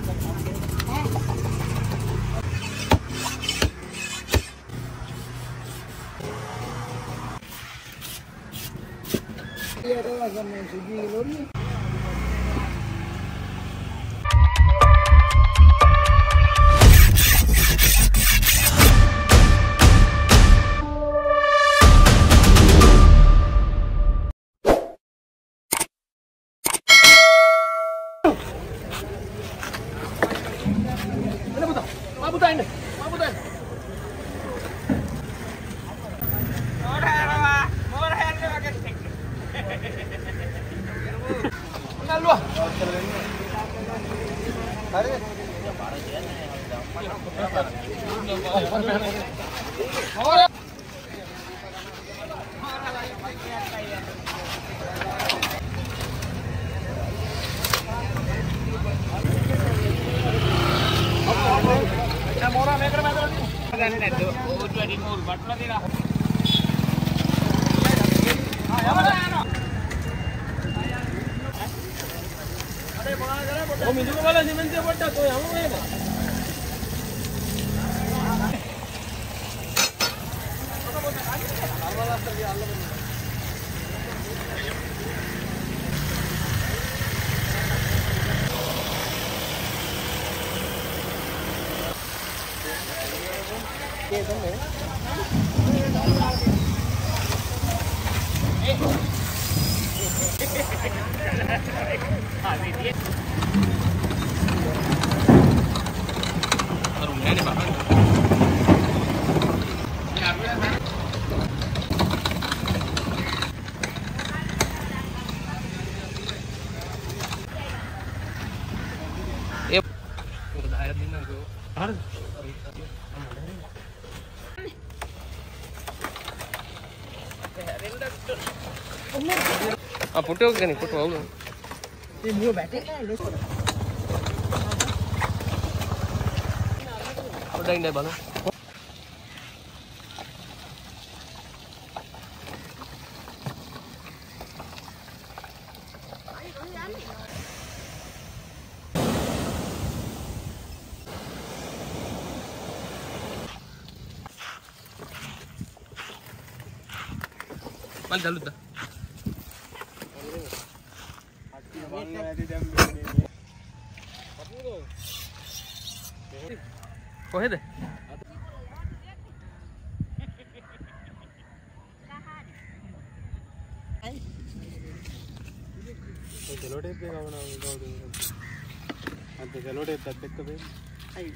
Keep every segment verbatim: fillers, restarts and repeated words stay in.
Ah, putih kan nih, putih awal. Ini mau batik lah, lu. Udah ini balu. Mal jalur dah. කොහෙද? ඒ cello tape එක ගවනවා කවුද? අන්ත cello tape එකත් එක්ක බේ. අයි.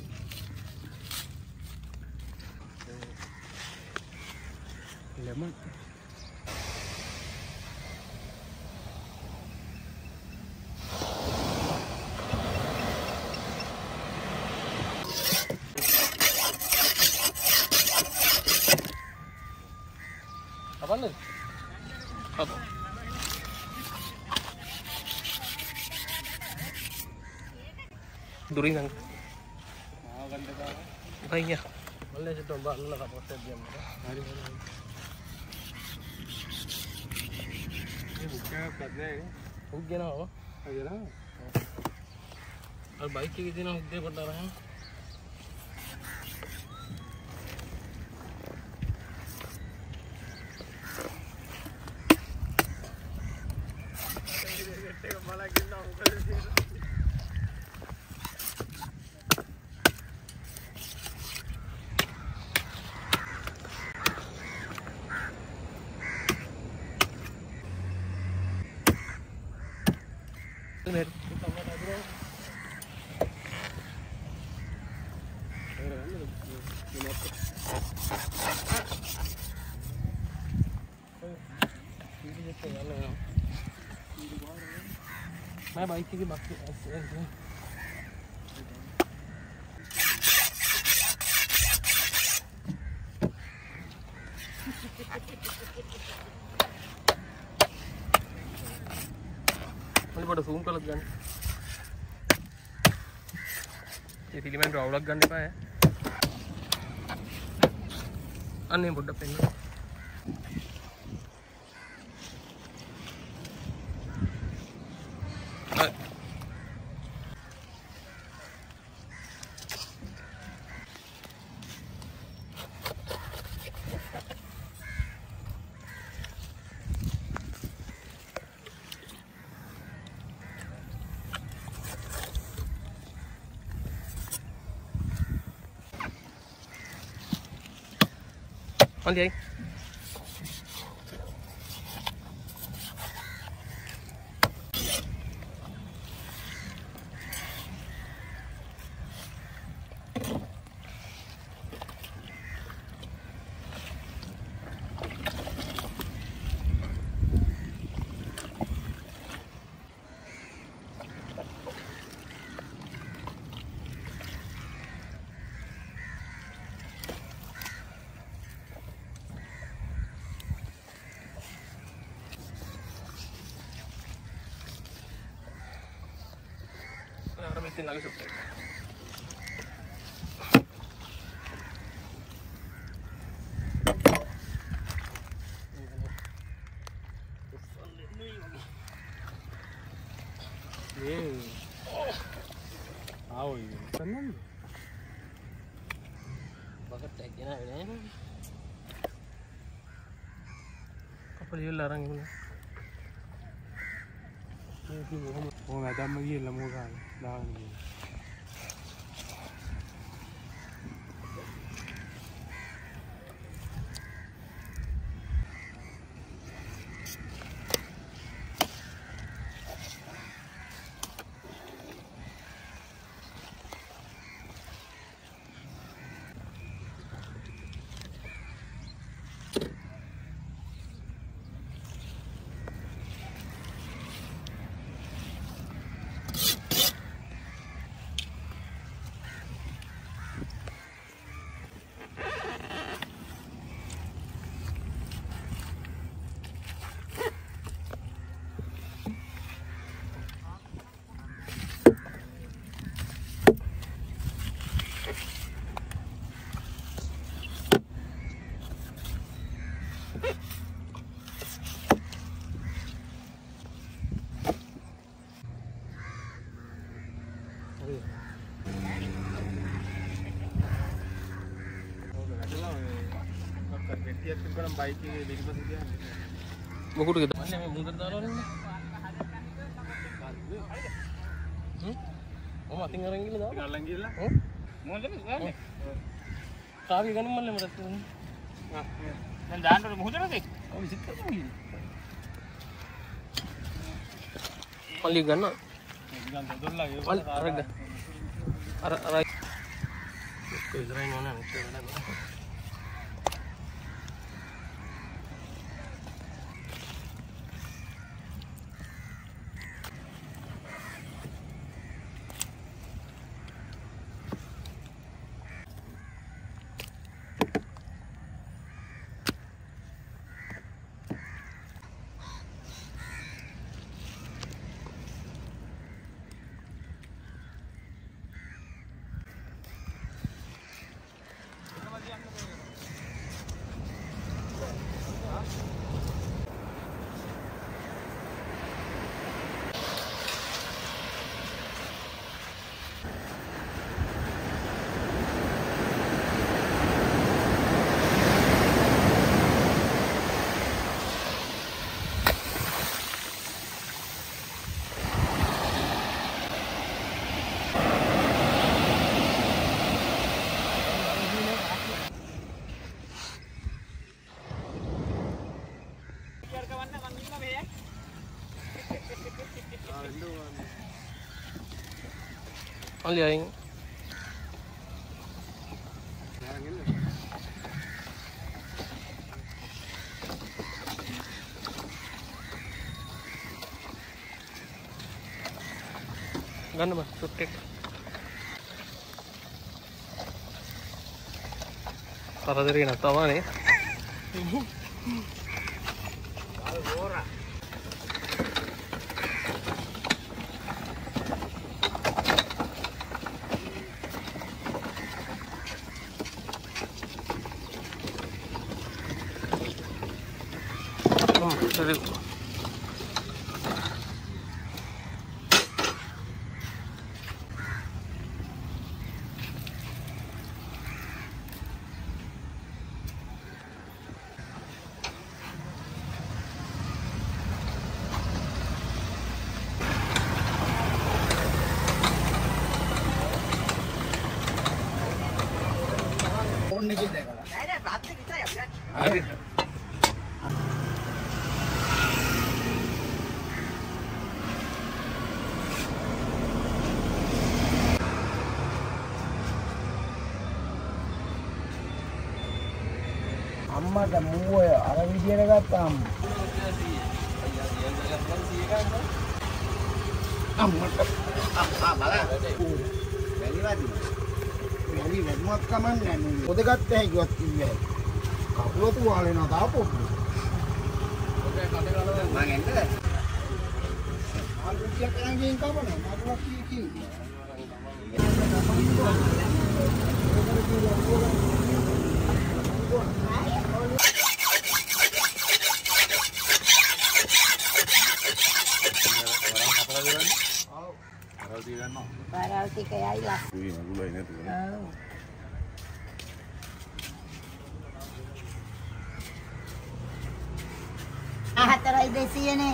Lemon apa nih? Apa? During ang. ආව ගන්න දාලා. Kayaknya. Boleh sih coba lu lah poster dia. හරි හරි. මේ බුක්කයක් ගන්නෑ නේ. Hug gena. හරිද? और बाइक के दिन उद्दे पड़ रहा है मेरे मैं बाइक की बात मुझे बड़ा सूम का लग जाने इसीलिए मैंने राउलक गन पाया अन्य बुड्ढा पेन හොඳයි. Metin lagi subtek. ये आओ ये Kannan Bakit tag na yun eh. Kapal yun larang yun. वो मैदान में ये लमोगा दान ये बाइक की मेरी बस क्या Bukut gitu. Mana yang mundur taruh ni? Hmm? Oh, mati ngarang gila dah. tinggal lagi lah Oh, mau lagi kan kawi kan mana mereka tu? dan jangan dulu mau jalan sih Oh, bisa tak mungkin. Kali gana. jangan tidur lagi Kali araga. Ara ara. Kau Israel mana? Only aing. Gana mas, subtek. Tara dari na tawa ni. Dari මට මූව අර විදියට ගත්තාම අම්මට ආ බලන්න වැඩි වැඩි වැඩි වැඩිමත් කමන්නේ නැහැ පොද ගත්ත හැකිවත් කිව්වේ කකුල තුවාල වෙනවා තාපෝ ඔබේ කඩ ගාලා මම එන්නද ආල් රුපියක් ගානකින් කපනවා මඩුවක් කී කී Parau tiga ya lah. Wih, gula ini tuh. Oh. Ah, terai desi ini.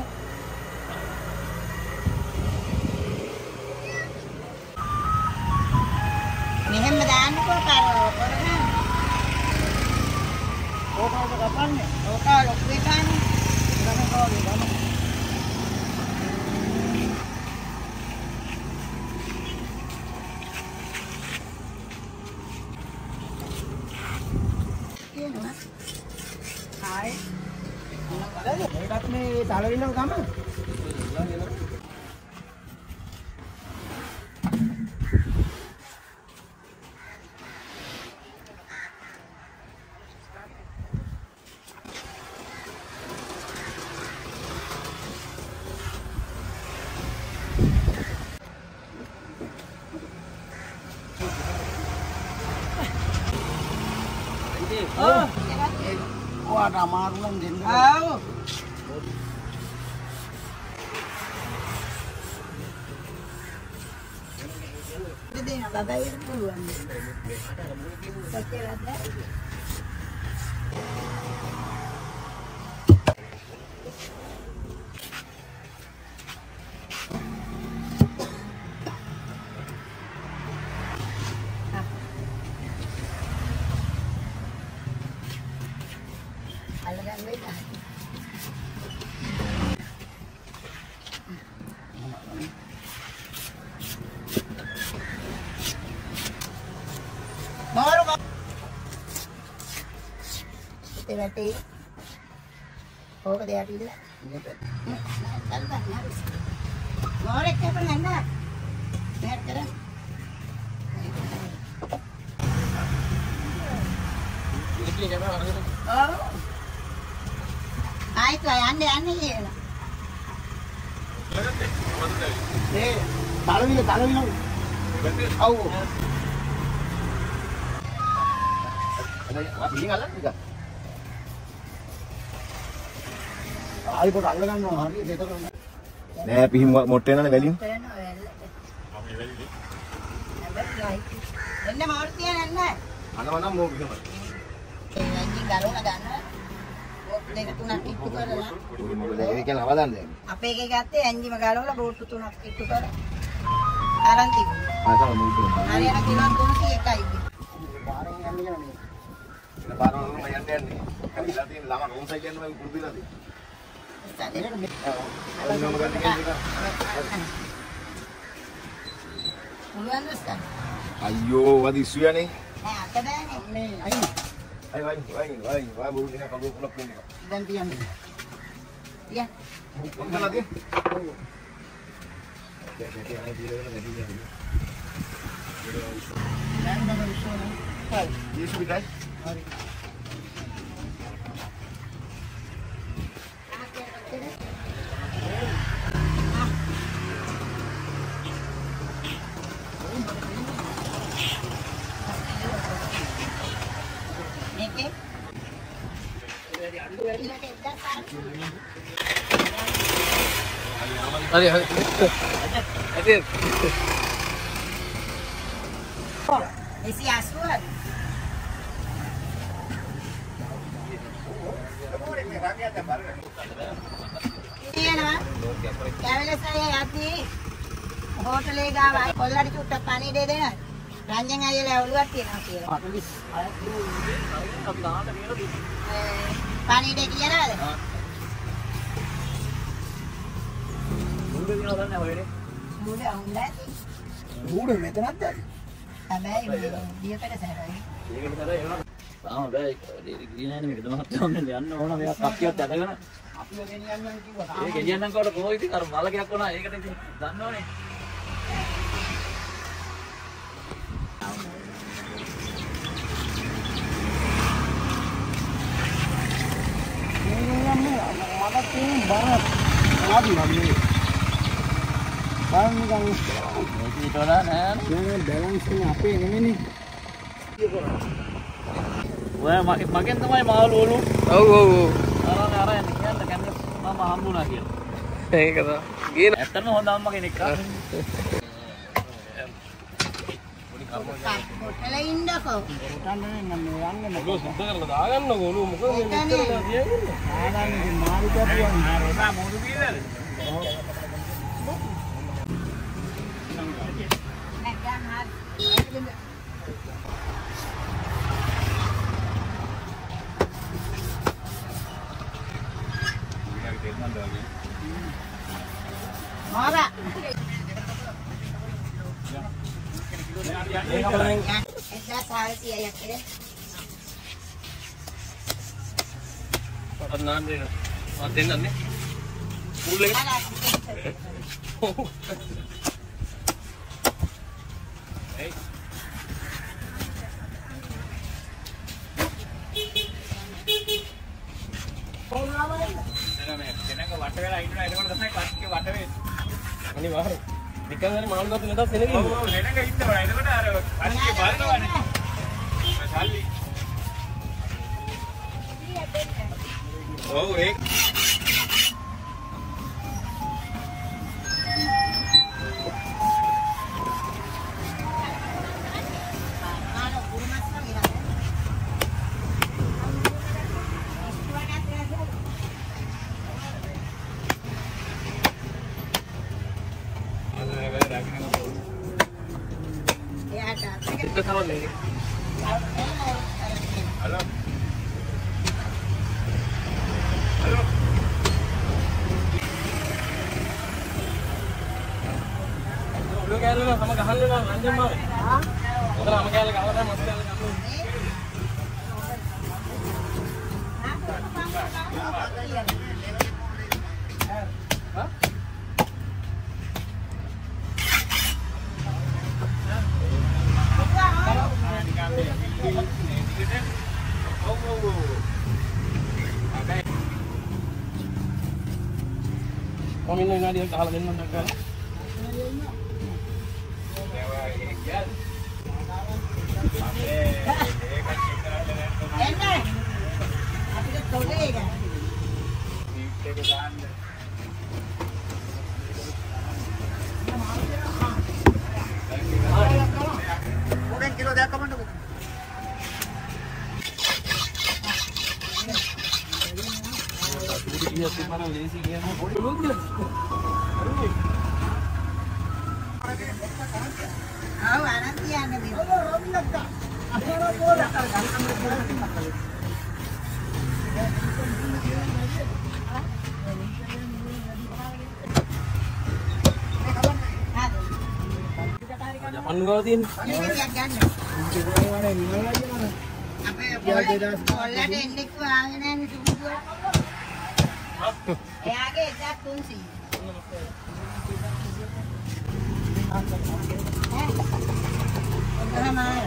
Mehem medan ko karo, karo na. Oh, karo kapan ni? Oh, karo kuitan. Karo karo karo. Hai. Dekat ni Talawilang kama. Oh. Oh, ada marulan din. Oh. Jadi nak bayar duluan. Sakit ada. Baru Pak. Hati-hati. Oh, hati-hati lah. Tanpa harus. Ngorek ke penanda. Lihat keren. Oh. Ah, itu aneh-aneh ya. Eh, Talawilang, Talawilang. Oh. Ini ngalah juga. Ayo kok අල්ල ගන්නවා හරි දෙතර නෑ පිහිම මොට්ටේ නනේ value එන්න මාරු තියන එන්න අනවනම් මෝ පිහිම ඒ අංජි ගලවලා ගන්න බෝට් දෙක තුනක් ඉක්තු කරලා මොකද ඒක කියලා අවදාන්න දැන් අපේ එකේ ගත්තේ අංජිම ගලවලා බෝට් තුනක් ඉක්තු කරලා අරන් තිබුණා ආ තමයි මොකද හරි යන කිලෝ තුනක එකයි පාරෙන් යන්නේ නේ ඉතින් පාරවල මම යන්න යන්නේ කලිලා තියෙන ළම රෝන් සයිඩ් යන්න මම පුරුදු වෙලාද අයියෝ වද ඉස්සුවනේ නෑ අත බෑනේ මේ අයි අයි වයි වයි වයි වයි බුරු දින කඩුව පුලක් වෙන්න එක දැන් තියන්න තියන්න මොකක්ද තියෙන්නේ දැන් බබ විශ්වනේ හරි ජීසු පිටයි හරි Hadi hadi. Hadi. Isi asuhan. Iya, kaya saya hati hotel gawa කොල්ලට චුට්ටක් පණි දෙ දෙන්න. රංජන් අයියලා ඔළුවක් තියනවා කියලා. පණි දෙ කියලාද? මුන්ද දිනවද නැහැ ඔයනේ. මුඩ හුඟලා ඇති. ඌඩ මෙතනත් ඇති. හැබැයි දියකට සැරයි. ඒකට සැරයි එනවා. තාම බෑ ගියනනේ මේක තමයි තමයි යන්න ඕන මෙයා කක්කියක් ඇදගෙන අපි ගෙනියන්න කිව්වා. ඒ ගෙනියන්නම් කොට කොහොමද ඉතින් අර මලකයක් වුණා ඒකට ඉතින් දන්නවනේ මට තියෙන බර ආදි වගේ. බලන්න නිකන් මේක ඊට වඩා නෑ නෑ බැලන්ස් එක අපේ නෙමෙයි. ඔය මගෙන් තමයි මාළු වලු ඔව් ඔව් ඔව් අරන් අරන් කියන්න කන්නේ මම හම්බුණා කියලා. ඒක තමයි ගේන ඇත්තම හොඳ අම්මා කෙනෙක් ආ. හොටල ඉන්නකෝ. හොටන්නේ මම යන්නේ ඔලුව සුද්ධ කරලා දාගන්නකෝ ඔලුව මොකද මේ මෙච්චර දා තියන්නේ ආගන්නේ මාළු කපුවා. ආ රෝසා මොකද බීලාද? මාරා. එදා සාල්සිය යකේ. අර නාන්න දෙන්න. මම දෙන්නන්නේ. මුල් එක. ඒයි. කොහොමද? එනනේ දෙනක වට වෙලා ඉන්නවා එතකොට තමයි කට්ටිය වට වෙන්නේ. අනිවාර්ය නිකන් හරි මාළු ගත්ත නැතත් එනකින් ඔව් ඔව් දෙනක ඉන්නවා එතකොට අර කට්ටිය බලනවානේ. සල්ලි. ඔව් ඒක itu sama nih. Halo. Halo. Lu kayak lu sama gahan lu bang, anjing bang. Hah? Udah sama kayak lu gahan lu masih ada kamu. Hah? Kami ini nggak dia kalah dengan mereka. Udah kilo dia kapan tuh? Iya sih mana lesi dia mau boleh lu dia. ආව අරන් තියන්න මේ. ඔය රොබිලක්ක. අපේ පොල Japan kau tin. අපේ පොල්ලට එන්නේ කිව්වාගෙන නැහැ සුදුසු. එයාගේ එකක් තුන්සිය. ඔන්න මාර.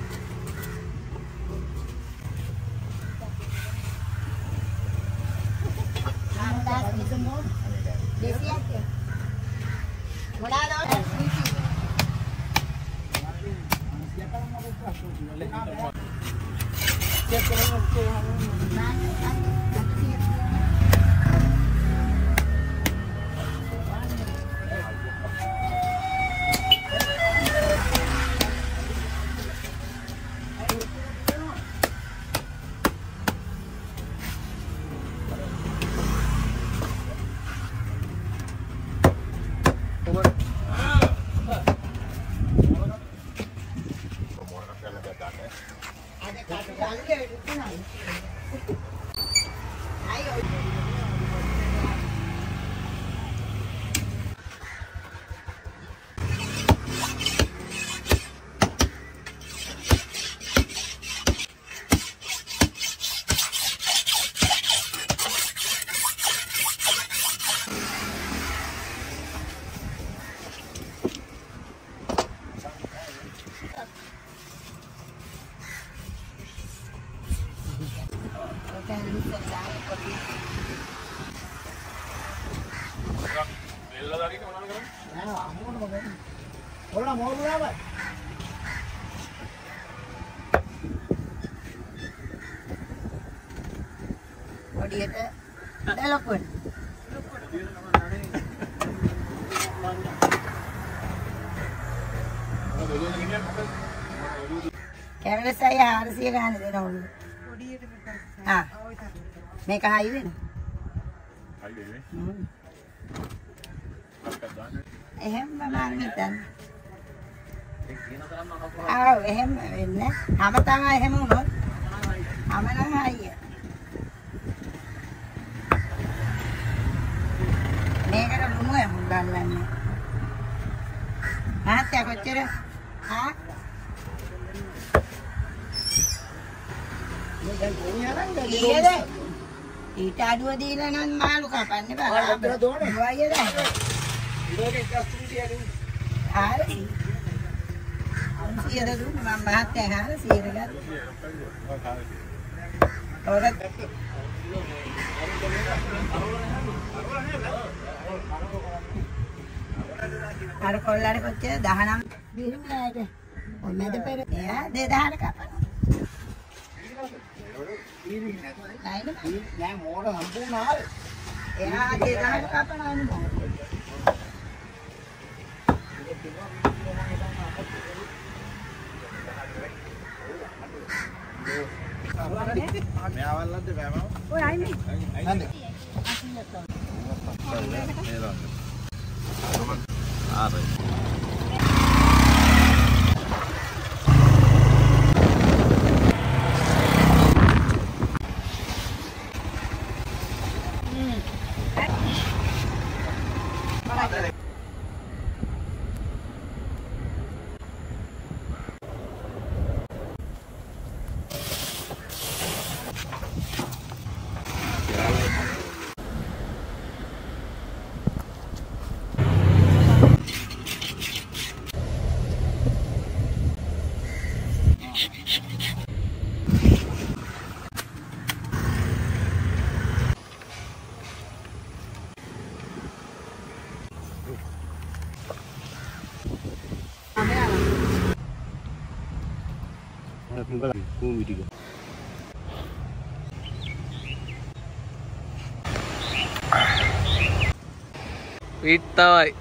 ආන්දාස් කිසමෝ. දෙසියක්. මොනවාද? Mana mau berapa? Oh dia tu, dah lakukan. Kamera saya harus dia kan ada dulu. Ah, mereka highway na. Highway. Hmm. එහෙම මාර්ගිතන්. ආ එහෙම වෙන්නේ. හැම තමයි එහෙම වුණොත්. හැම නම් හයිය. මේකට ලුණු එමු ගන්නන්නේ. ආත්‍ය කොච්චර? ආ? මේ දැන් කොහේ අරන් ගියද? ඊට අඩුව දීලා නම් මාළු කපන්න බෑ. අපිට දෝනේ. වයියද? ඉරෝගේ කස්තුරිය නේ. හරි. සියද දුන්න මම මහත්තයා හාර සියද ගත්තා. ඔරත් අර කොල්ලට කොච්චර දහනක් බිරිමලට ඔය මැද පෙර එයා දෙදහන කපනවා. නෑ මෝඩ සම්පූර්ණ ආවේ. එයා දෙදහන කපනවා නේ මෝඩ. මෙයාවල්ලද බෑම. ඔය අයිනේ. නන්ද. ආරයි. Vittavai.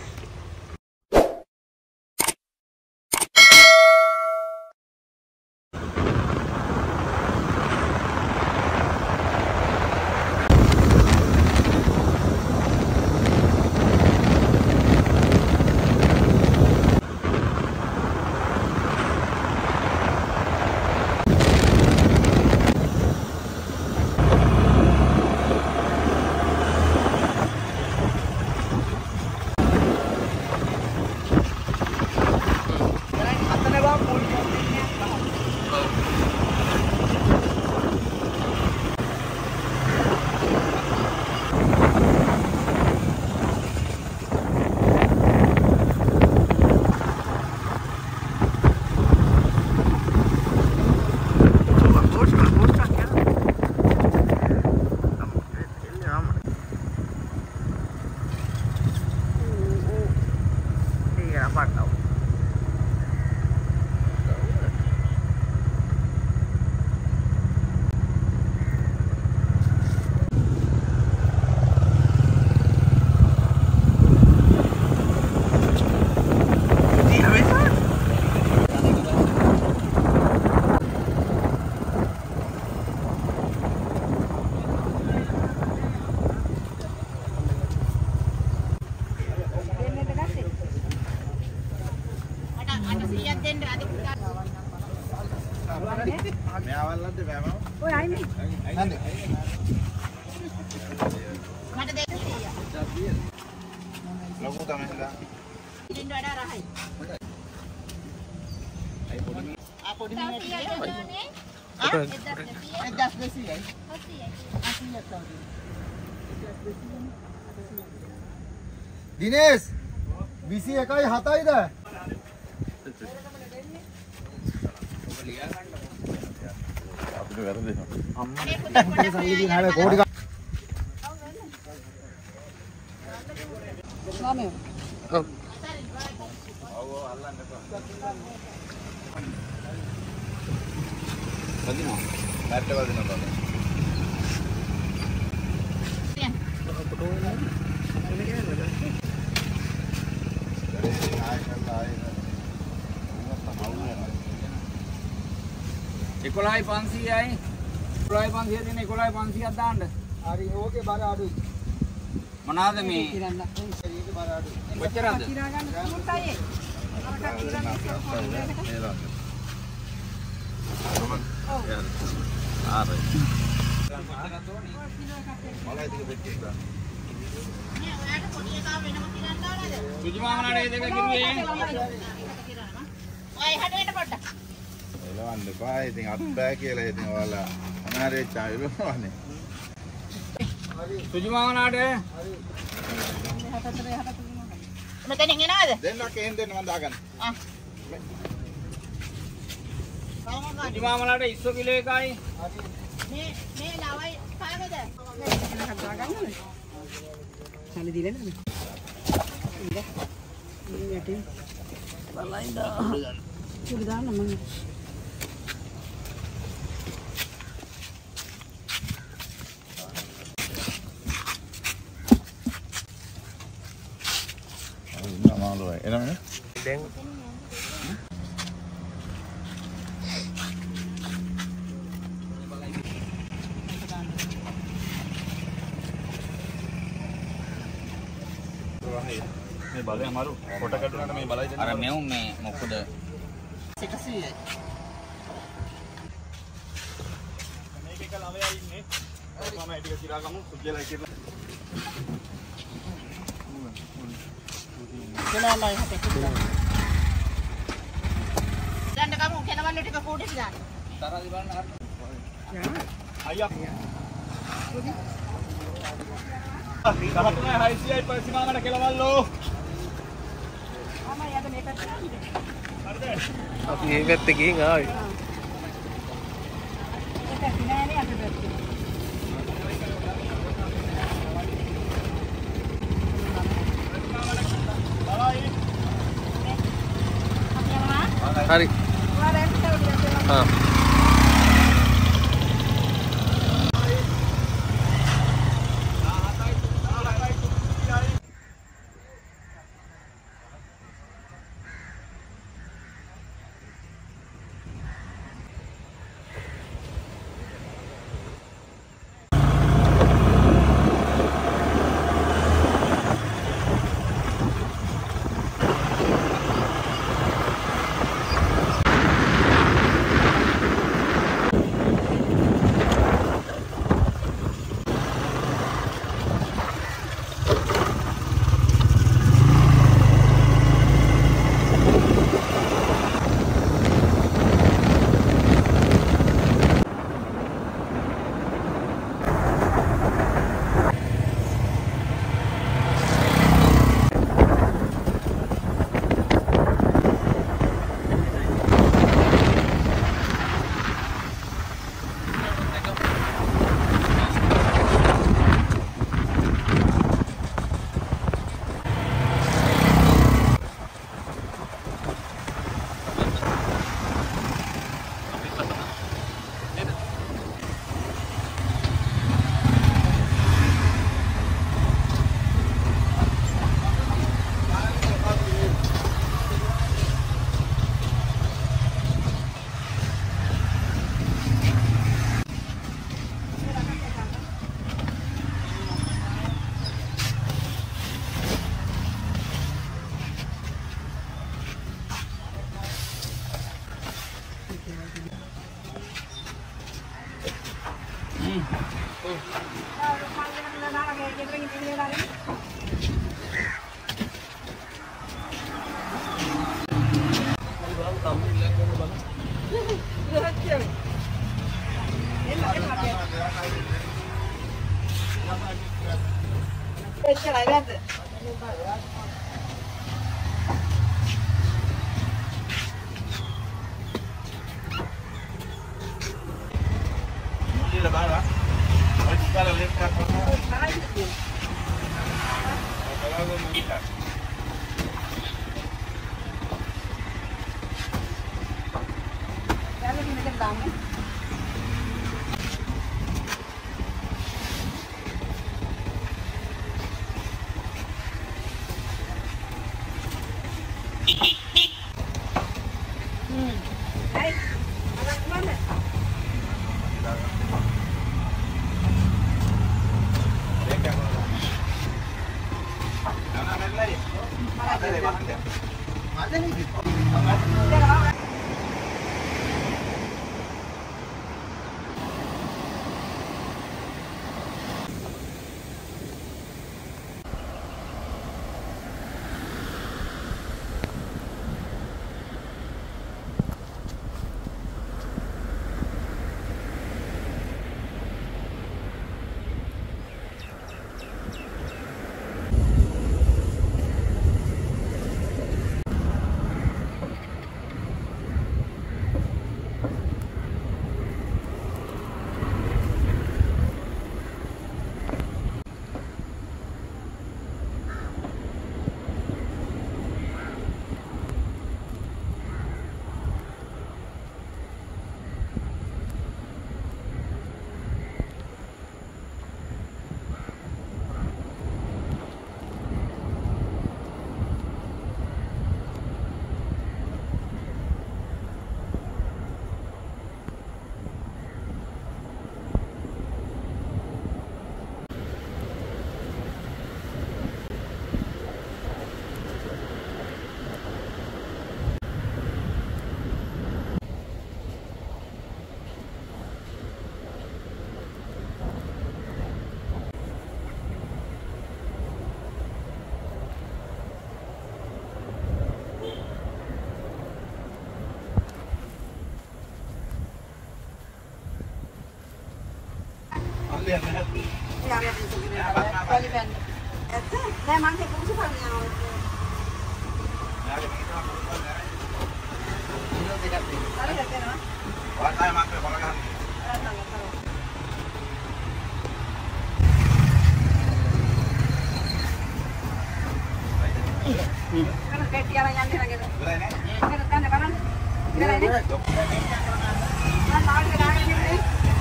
මෙයාවල්ලද බෑම. ඔය අයිනේ. නන්ද. මට දෙන්න සීයක්. ලොකු තමයි හදා. ඉතින් වඩා රහයි. අයි පොඩි ආ පොඩි මිනිහට Apa? එක්දහස් දෙසීයයි. දිනේෂ් විසි එකයි හතයිද? අපිට වැරදෙනවා. අම්මා සල්ලි දින හැබැයි කෝටි ගන්න. Oh. ඔව් ඔව් අල්ලන්න. වදිනවා. බැට් එක වදිනවා බබා. එකොළහයි පන්සීයයි එකොළහයි පන්සීය දෙන එකොළහයි පන්සීයක් දාන්න. හරි ඕකේ බර අඩුයි. මොනවාද මේ? ඒකේ බර අඩුයි. කොච්චරද? සුජිමාමනාට ඒ දෙක කිව්වේ. ඔය හැඩෙන්න පොඩ්ඩක්. එලවන්න එපා. ඉතින් අත් බෑ කියලා ඉතින් ඔයාලා අනාරේ චායලවනේ. සුජිමාමනාට මෙතනින් එනවද? දෙන්නක් එහෙන් දෙන්න මම දාගන්න. ආ. සුජිමාමනාට ඉස්සෝ කිලෝ එකයි. මේ මේ ලවයි කාගේද? සල්ලි දීලා නේද? ඉන්න. මේ යටි. බලයින්දා. චුරි දාන්න මම. මාළුවා එනවනේ. දැන් මේ බලය අමාරු කොට කැඩුනට මේ බලයි දෙන්න. අර මෙවුන් මේ මොකද? සිටසීයයි. මේක එක ළමයා ඉන්නේ. මම ටික සිරා ගමු සුජ්ජලයි කියලා. දෙලයි හතේ කියලා. දැන් කමු කෙනවන්න ටික කෝටි දාන්න. තරහදි බලන්න හරි. අයියා. දහතුනයි හයිසියයි පරිසීමාවට කෙලවල්ලෝ. මම යද මේකට දාන්නේ. හරිද? අපි මේ පැත්තේ ගිහින් ආවේ. ඒක නෑනේ අද පැත්තේ. හරි. ආ. එච්චරයි වැද්ද. ඉතින් බලන්න. ඔය ඉස්සරහ වෙලක් කරනවා. බලන්න මේක. Ada. Ada nih. Đây mang thì cũng chứ phần nào. Ada dekat mana? Wah, saya makan kalau kan. Kan kayak tiara nyandi lagi tu. Boleh ni? Kan kan kanan. Kan ini. Kan tahu dia dah ni.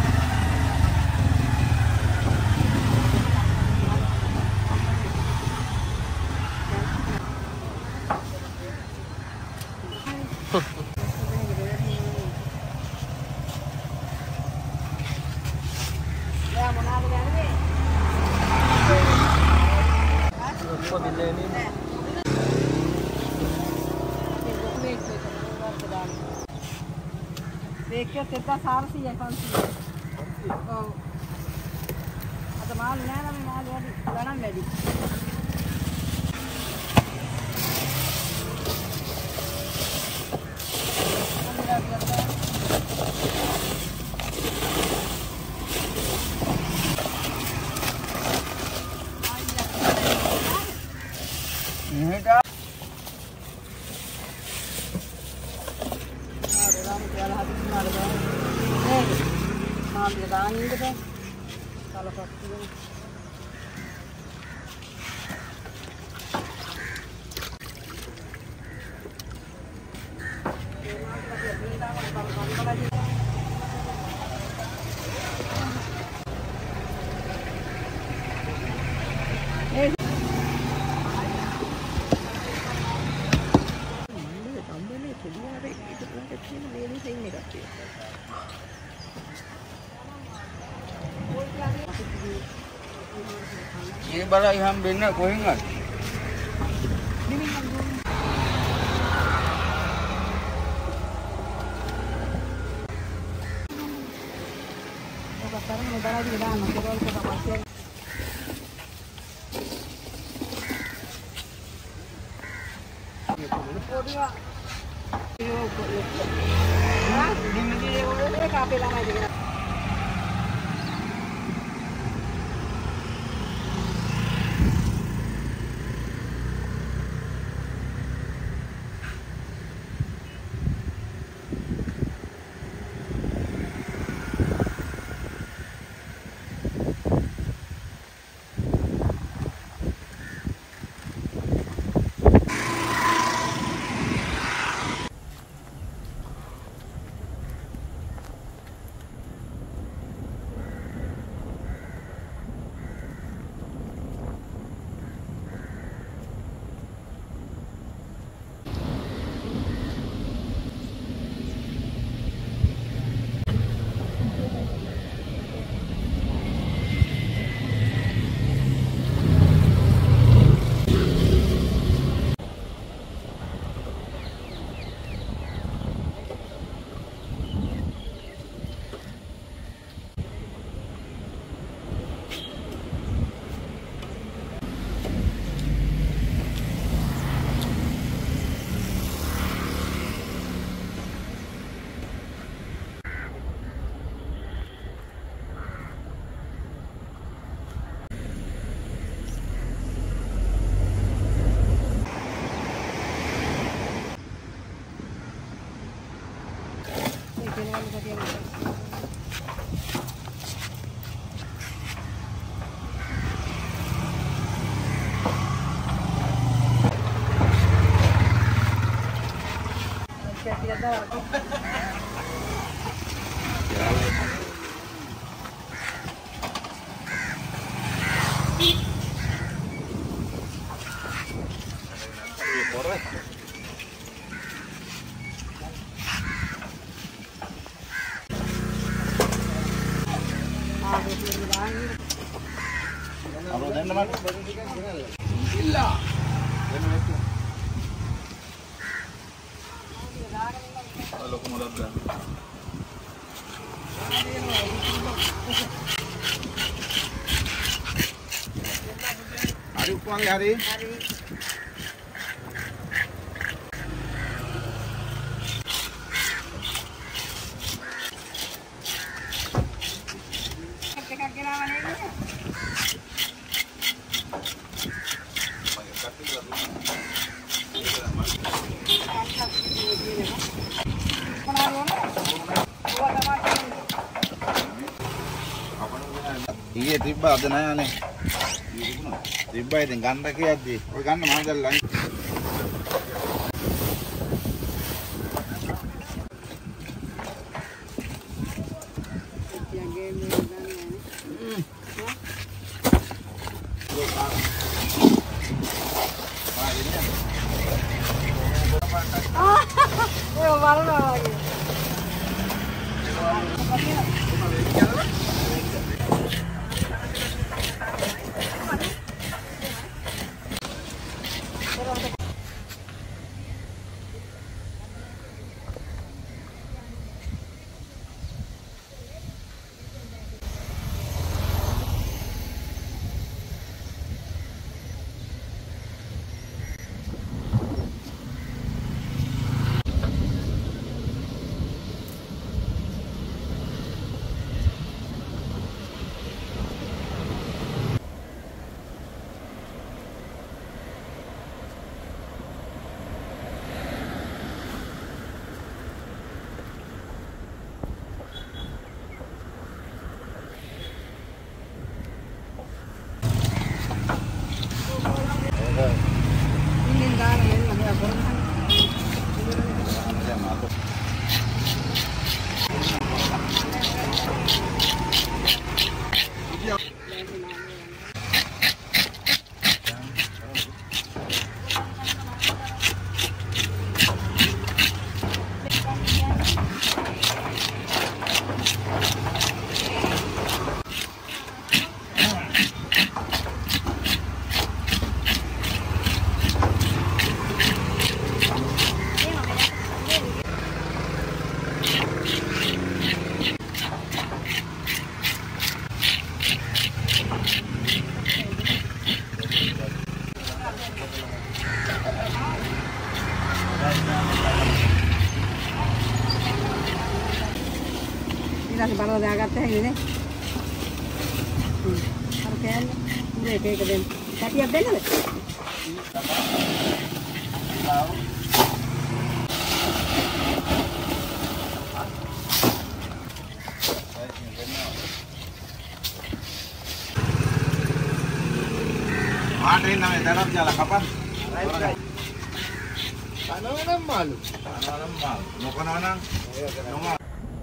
Ya, mana ada ni? Apa bila ni? देखिए कितना सार सी है कौन सी है ओ तो माल ना ना माल लेना मेरी ini dah माल लगा नहीं दे चलो पत्ती ini balai hambina kau ingat? sekarang udah lagi dah nak kalau kita pasir oh dia yo yo ha di mana dia boleh kape lama juga Hari upang hari. Iya tiba ada nanya nih. Tiba itu ganda kiat di. Oh ganda mana jalan? Oh, malu lagi. Ini baru dah agak teh ini. Harus kan, ini kayak keren. Tapi apa ni? Ada yang namanya dalam jalan kapan? Tanam malu. Tanam malu. Mau ke mana? Nomor.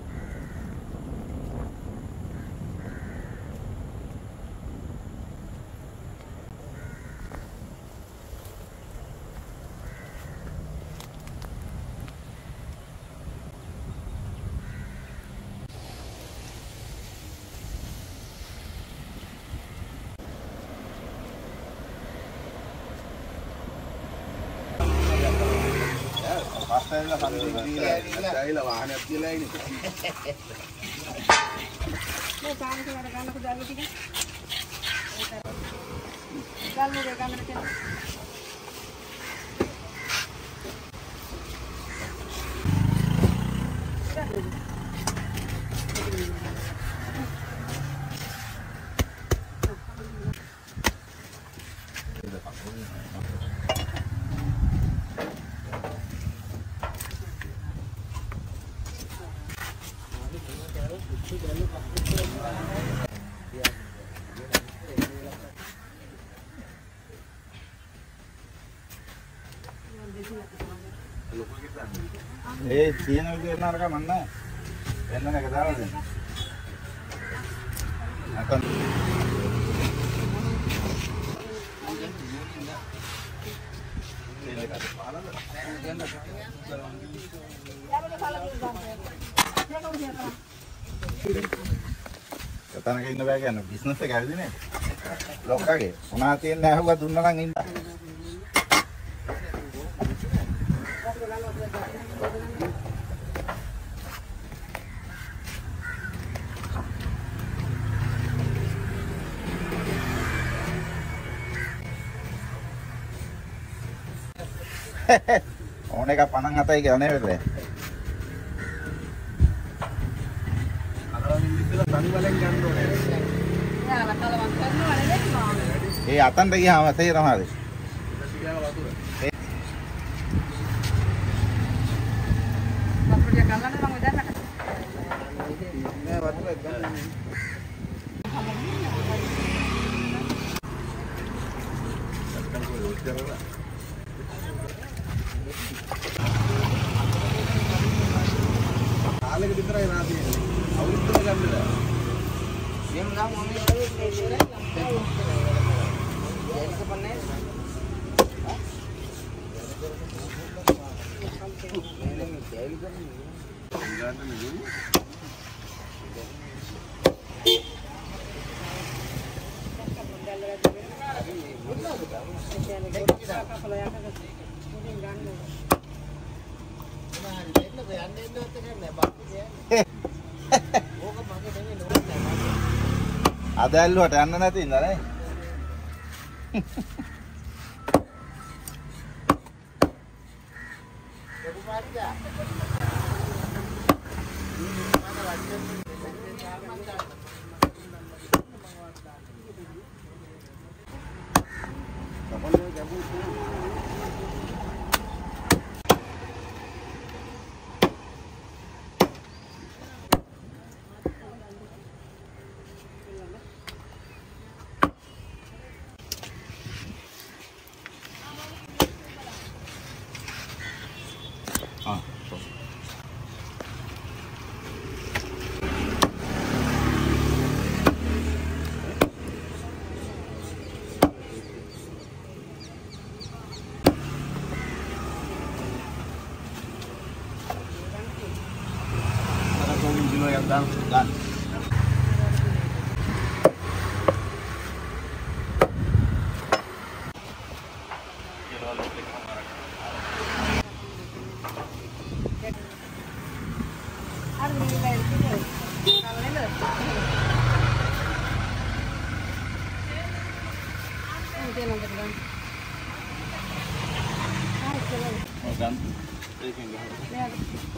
Pastailah sampai gila, pastailah wahana gila ini. Mau jangan sih ada kamera kerja lagi kan? Kalau ada kamera kerja. ඒ තියෙන විදිහට නරක මන්නේ. එන්න එක දාලා දෙන්න. අකන් තනක ඉන්න බෑ කියන්නේ බිස්නස් එක ඇවිදින්නේ. ලොක්කගේ මොනවා තියෙන ඇහුවා දුන්නා නම් ඉන්න. ඕන එක පණන් හතයි කියලා නේද? ඒ අතන්ට ගියාම තේරෙනවද? කාලෙක විතරයි නාතියේ. අවුරුද්දක ගන්නද? එහෙම නම් මොන්නේ ඒක පන්නේ නේ තේලි කරන්නේ අද ඇල්ලුවට යන්න නැති ඉඳලා නේ. Ah, ගන්න. ගන්න. ගන්න. ඒකෙන් ගහන්න.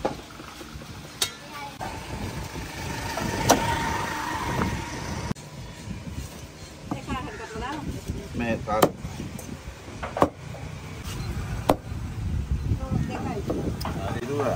මේ තාර හරි දුරා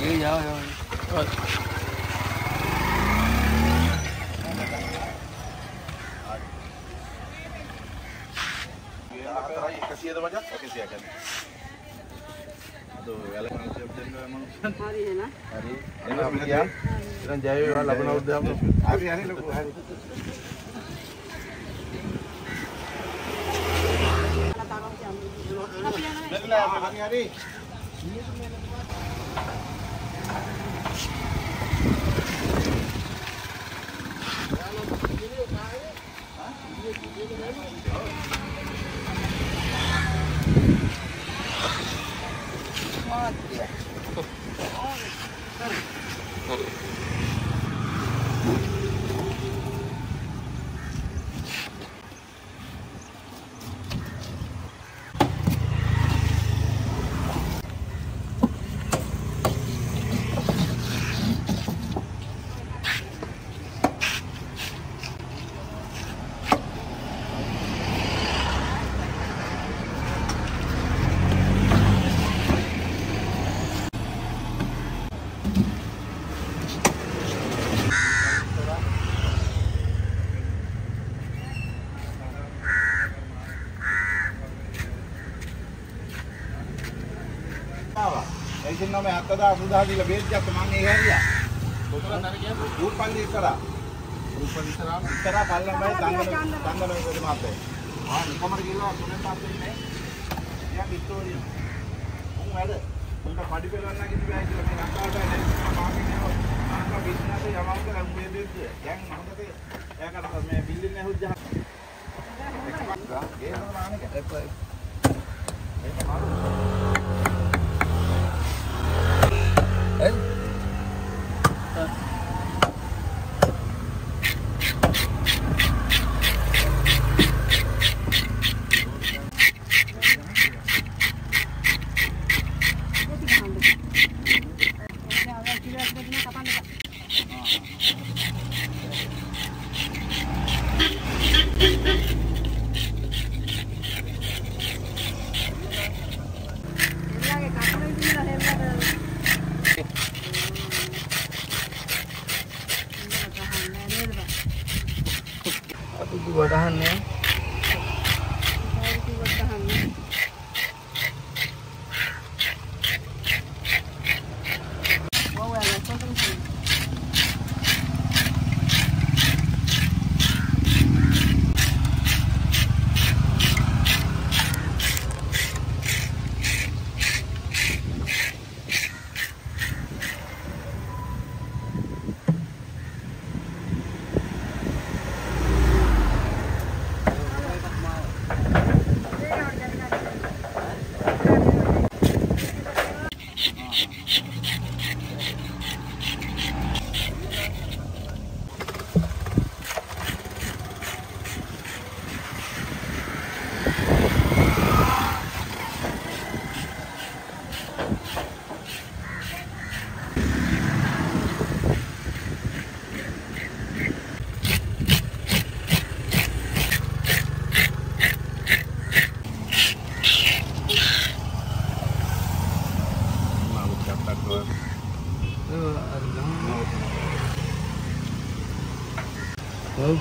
Iya, iya. Kasihan macam? Kasihan kan. Aduh, kalau mau siap jengo emang. Hari ya nah. Hari. Ini apa ya? Dan jaya wala pun udah. Hari hari lu hari. Betul hari hari. ඉතින් නම් හතදා සුදා දීලා බේත්ජත් මම ඒ හැරියා. කොතනද අර කියන්නේ? ඌපල්ලි ඉස්සරහා. ඌපල්ලි ඉස්සරහා. ඉස්සරහා පල්ලම් බයි තංගන තංගන ඔය මාතේ. ආ නිකමර ගිහලා තුනෙන් පස්සේ ඉන්නේ. එයා වික්ටෝරියා. උන් වැඩ. උන්ට පඩි පෙරවන්න කිව්වා කියලා මේ රටාවට එන්නේ මාකිනේ ආන්ක බිස්නස් එක යවන්න කියලා උන් මේ දෙන්නේ. දැන් මොකද එයාකට මේ බිල්ඩින් එක හුජ්ජා. ඒක නානක. ඒක මාරු. Wadahannya. Oh.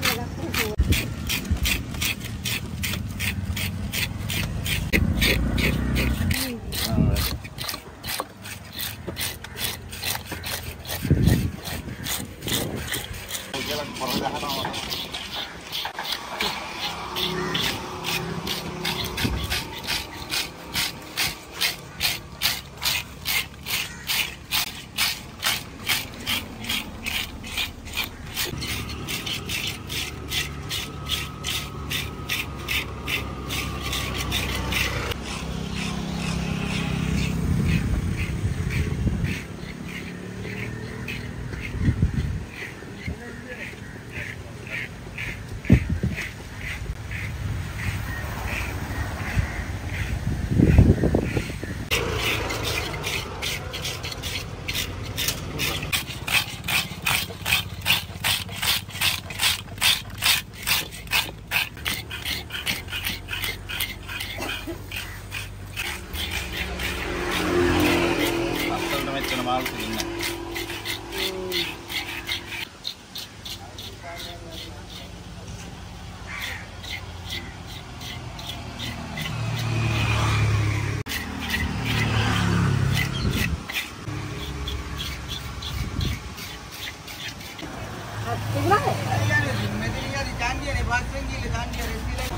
Thank you.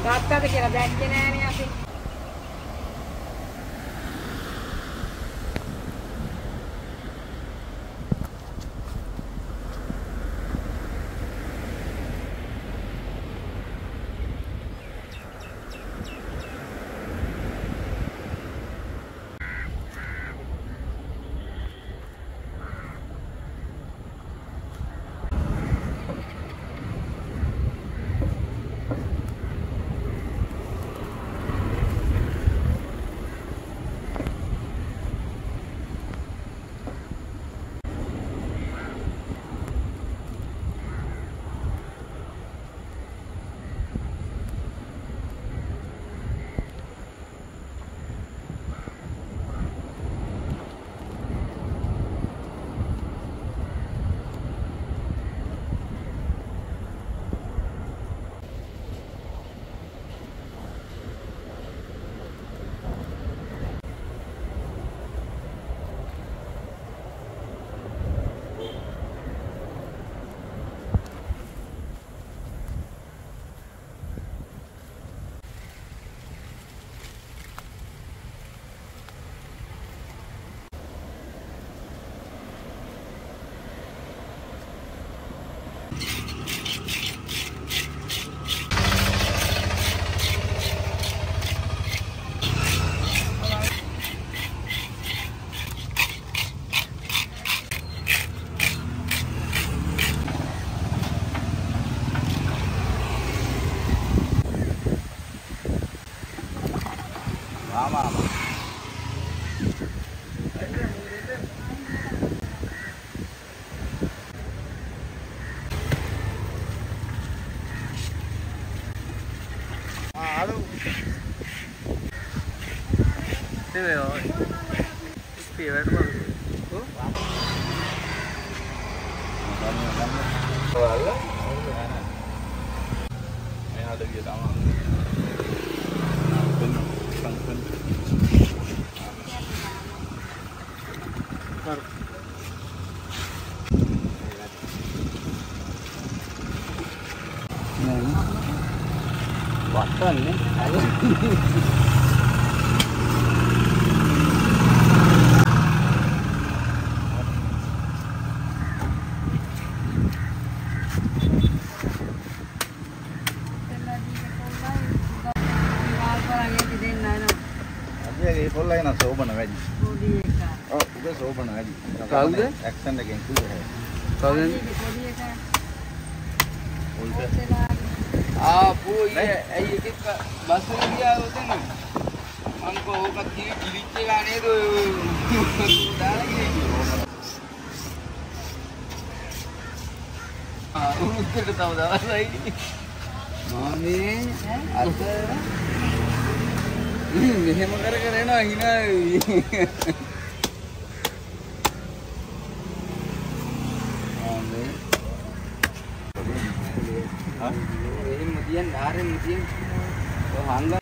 තාත්තද කියලා දැක්කේ නෑනේ අපි. Action again too. Kalian ආපු ඊ ඇයි එකක් බස් එක ගියා උතන මං කොහොමද කී ඩිලිට් එක නේද දාලා ගියේ ආ උත්තර තව දවසයි මාමේ අත මෙහෙම කර කර එනවා hina Kemudian hari kemudian oh hangga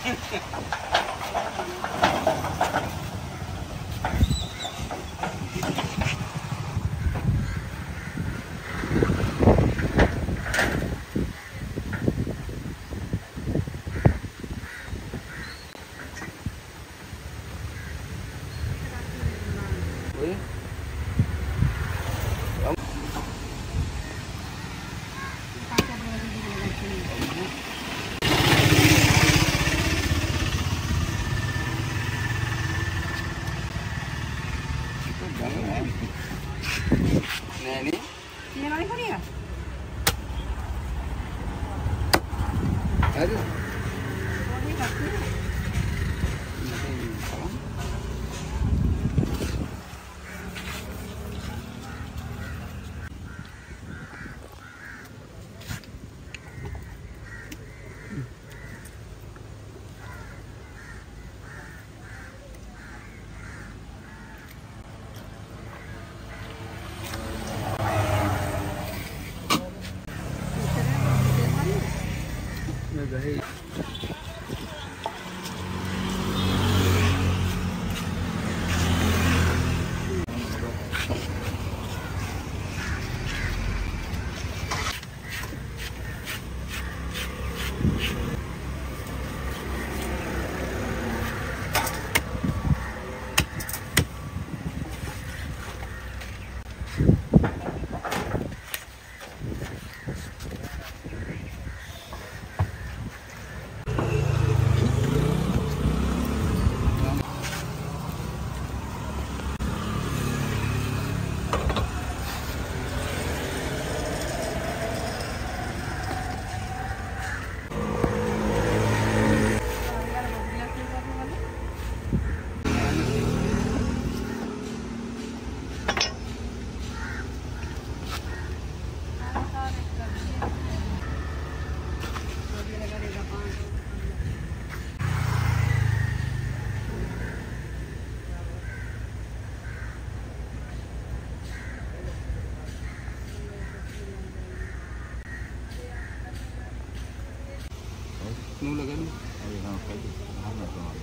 නූල ගලු. ඒ නම් කයි. අහන්න තමයි.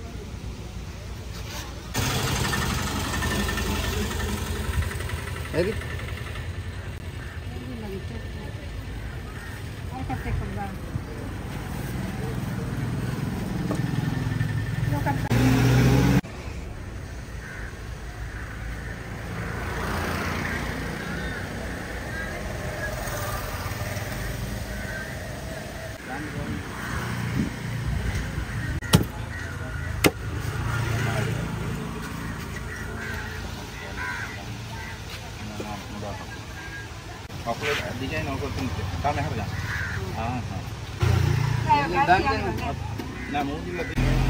හරි. Aku desain aku tuntut. Kami harga. Ah, ah. Nah, mau juga.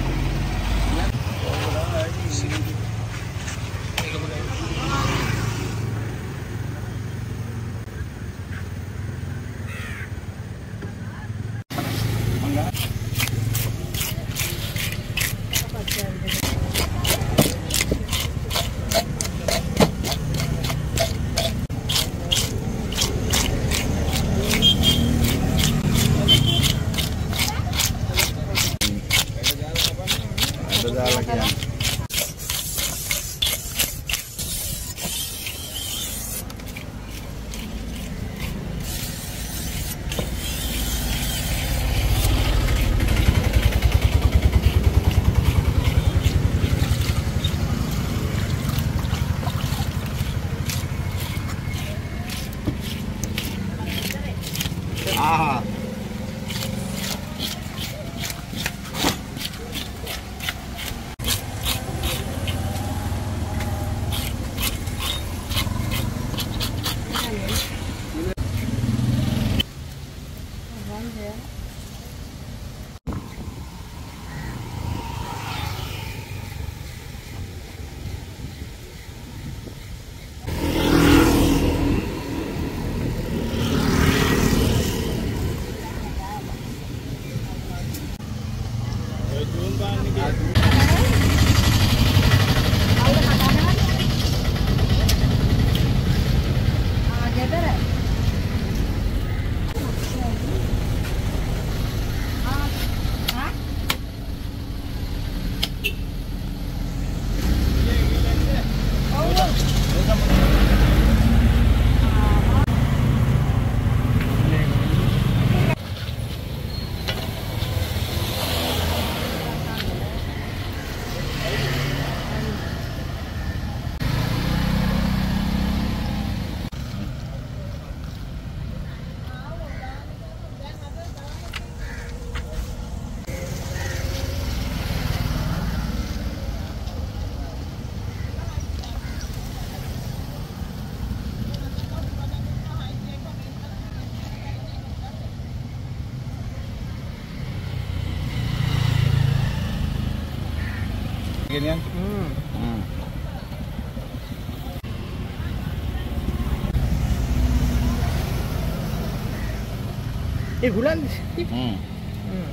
Ah. Ginian? Hmm. Hmm. Eh bulan. Hmm. Hmm.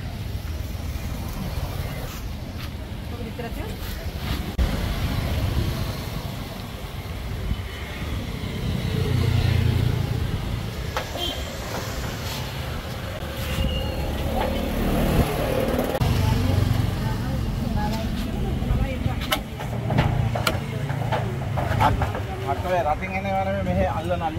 අක්කේ රටින් එන වරම මෙහෙ අල්ලන අල්ල.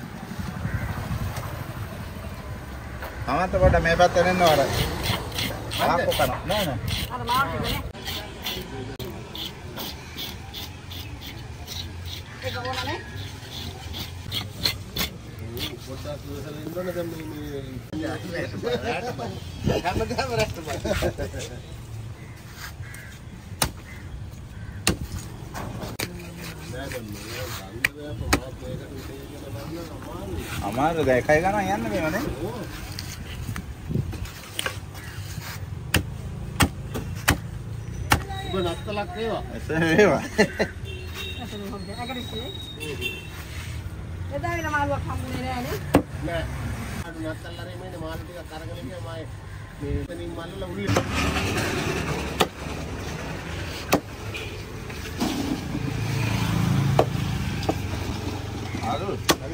අමත කොට මේ පැත්තෙන් එන්න වර. Aku kan. Nah, nah. අර මාව තිබුණේ. ඒක ඕනනේ. පොඩ්ඩක් ඉවසලා ඉන්නවනේ දැන් මේ මේ හැමදාම රැස්ට බයි. අමාරු දැන් එකයි ගණන් යන්න මේවනේ. ඔබ නත්තලක් වේවා. එතන වේවා. එතන හොඳ. අගරිස්සේ. එදාගෙන මාළුවක් හම්බුනේ නෑනේ. නෑ. අද නත්තල්ලාරේ මේ මාළු ටිකක් අරගෙන ගියා මම මේ එතනින් මල්ලලා උල්ලේ. Aduh.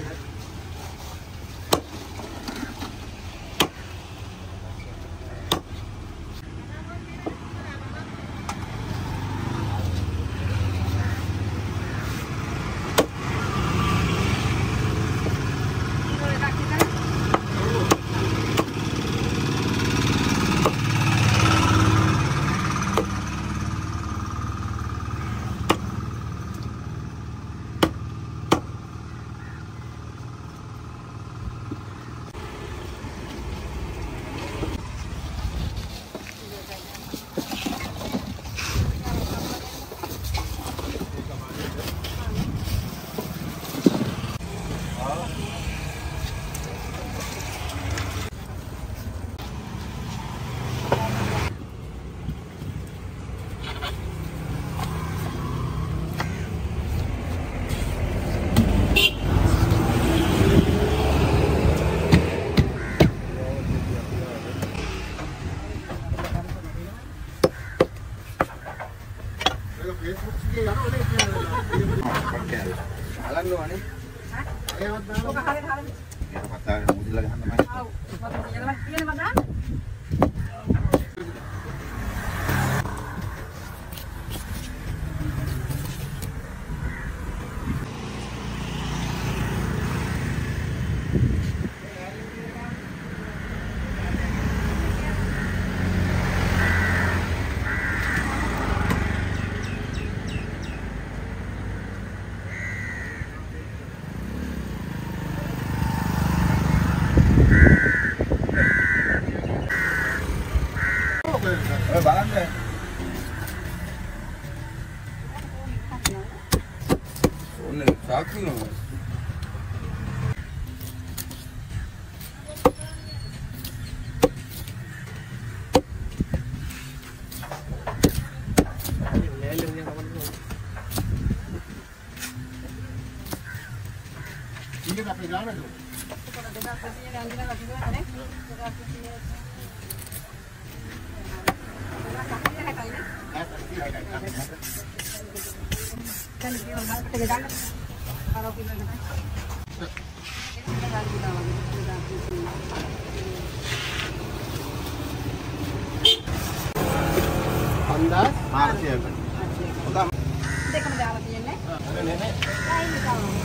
දෙකම දාලා තියෙන්නේ. නේ නේ. ලයින්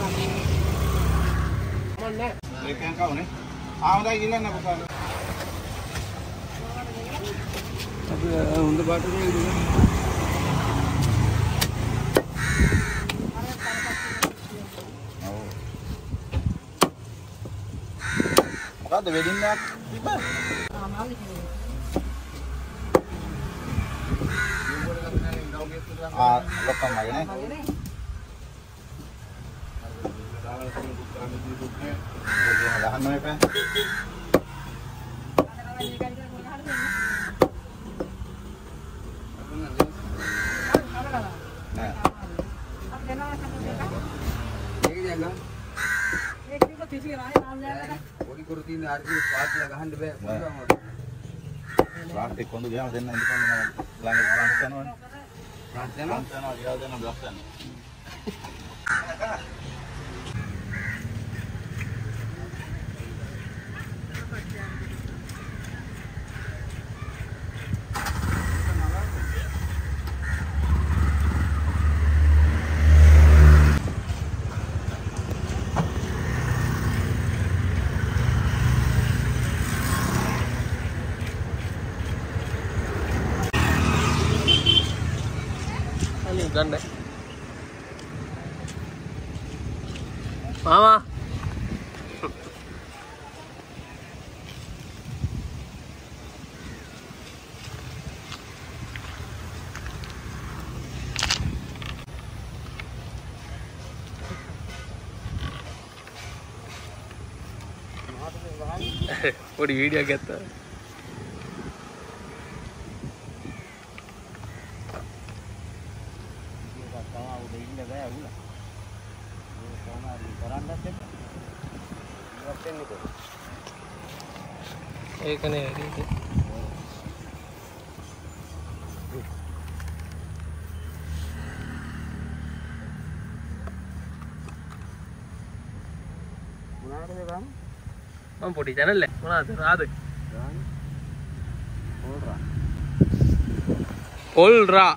දානවා. Mana? Mereka kau ni. Ah, udah gila nak bukan. Tapi untuk batu ni itu. Oh. Kau ada wedding nak? Tiba. Ah, lokal lagi ni. Lahan mo pa. Plastik kondu dia macam ni kan langit plastik kan. Plastik kan? Plastik dia ada plastik. ගන්න. මාමා පොඩි වීඩියෝයක් ගත්තා. ඒකනේ හරි. මොනවාටද ගන්න? මම පොඩි channel එක මොනවාද රාද? පොල්රා. පොල්රා.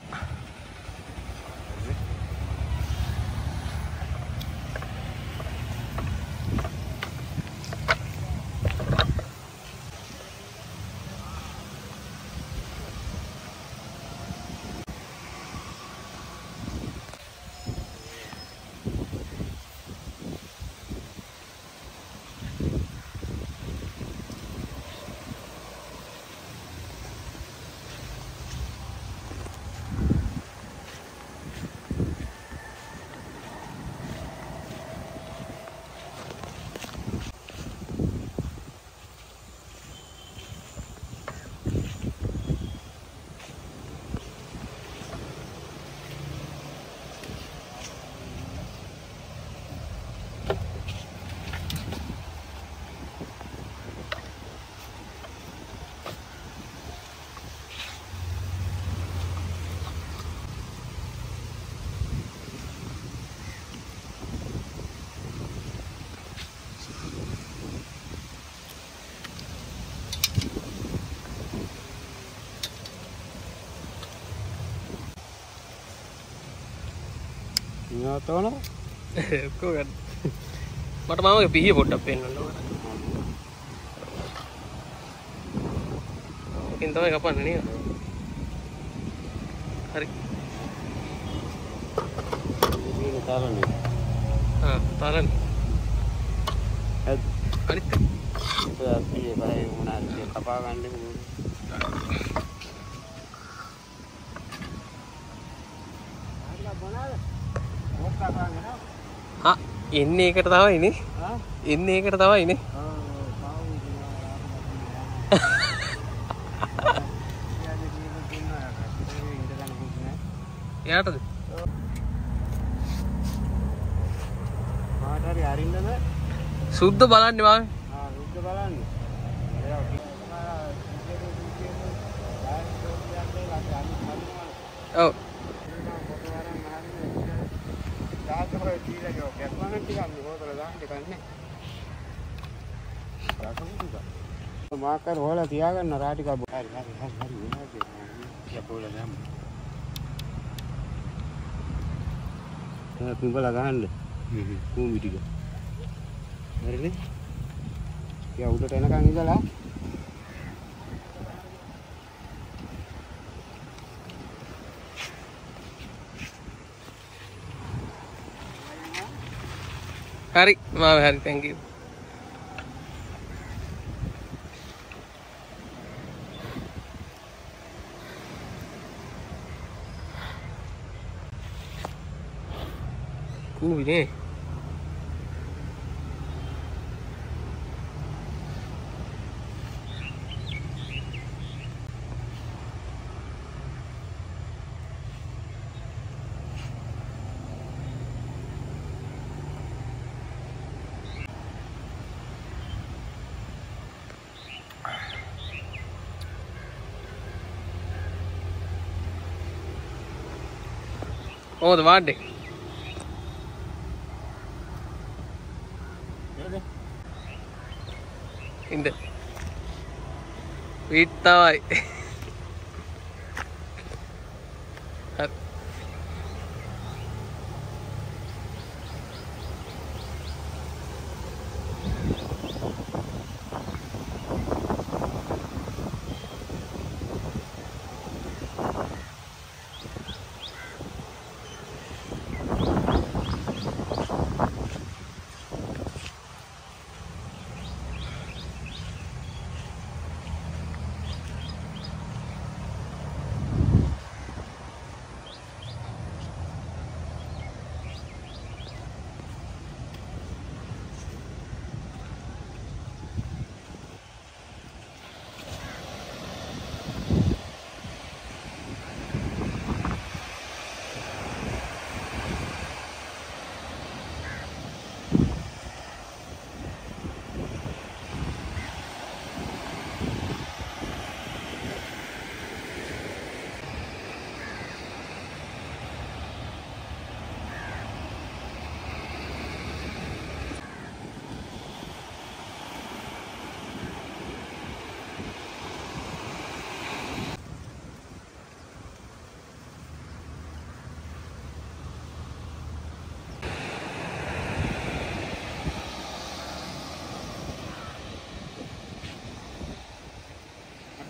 නතෝන කො ගන්න. මට මාමගේ පිහිය පොඩ්ඩක් පෙන්නන්න ඕන. ඉතින් තමයි කපන්නේ නේද? හරි. මේ තාරන්නේ. ආ තාරන්නේ. ඇත් අනිත් අපි බයි මොනවාද කපා ගන්න ආ එන්නේ එකට තමයි නේ. ආ එන්නේ එකට තමයි නේ. යාටද? මාට හරි අරින්නද? සුද්ධ බලන්නේ මාමේ. ආ සුද්ධ බලන්නේ. එයා ඔව්. මාකර් හොලා තියාගන්න රාටික හරි හරි හරි හරි වෙනවා යපෝල ගන්න. ඒක කුඹලා ගහන්න. කුඹි ටික. හරිනේ. යා උඩට එනකන් ඉඳලා හරි මාමේ හරි thank you. Cool nih. Oh, the water. In the wheat tawai.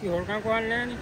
කි හොල්කම් කවන්නේ නෑනේ.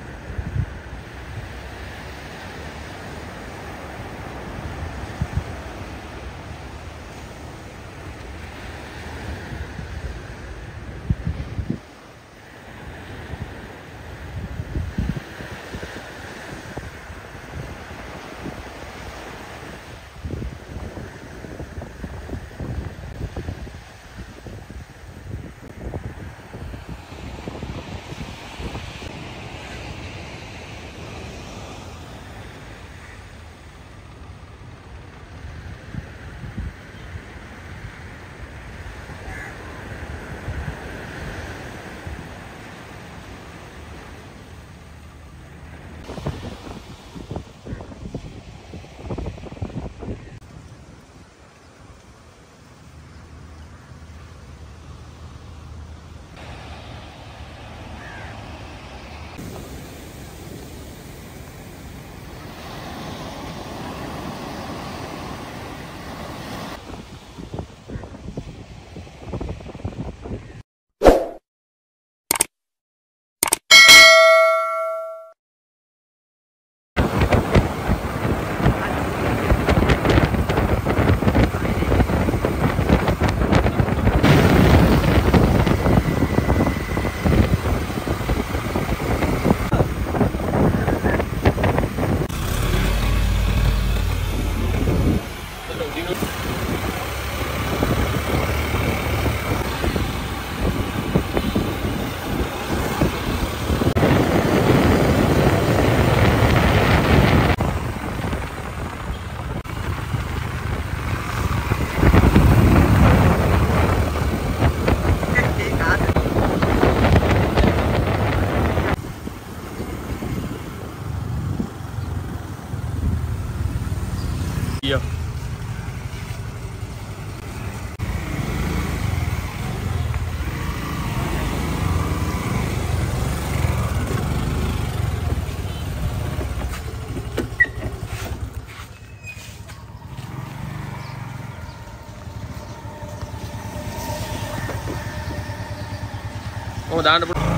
Oh, දාන්න පුළුවන්.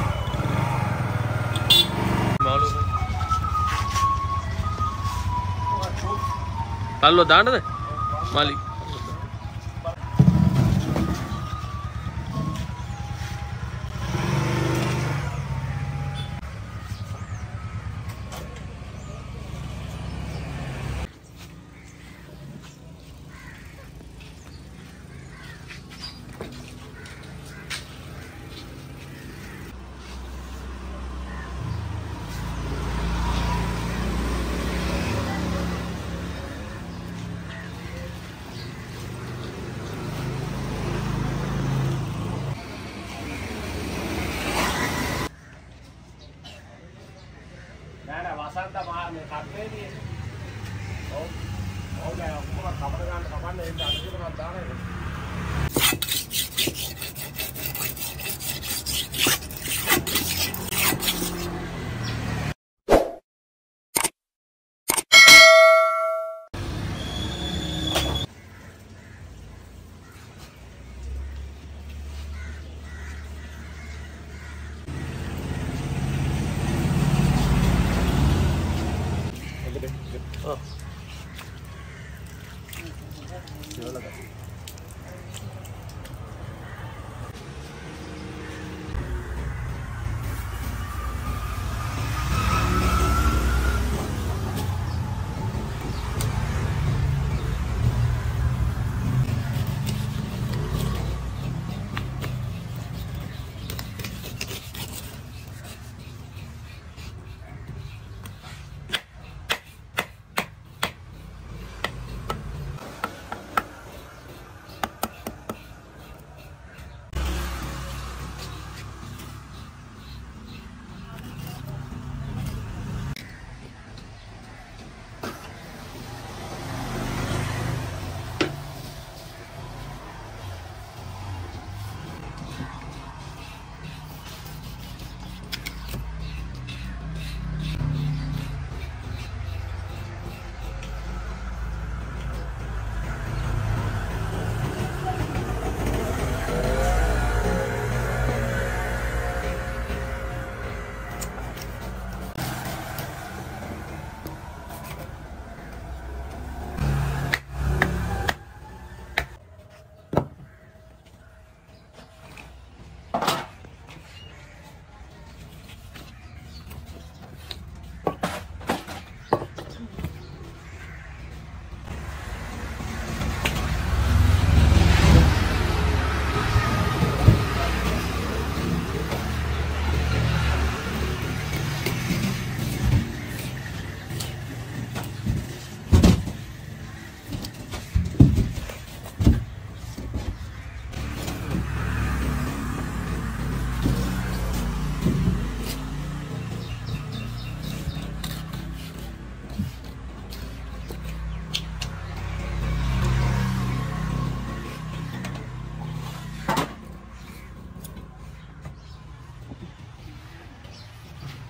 මාළු. කල්ලෝ දාන්නද? මාලි. වසන්ත මා මේ කට්ටේදී ඔව් ඔව් නෑ ඔක්කොම කපර ගන්න කපන්න එන්න අනිත් දානවා Oh.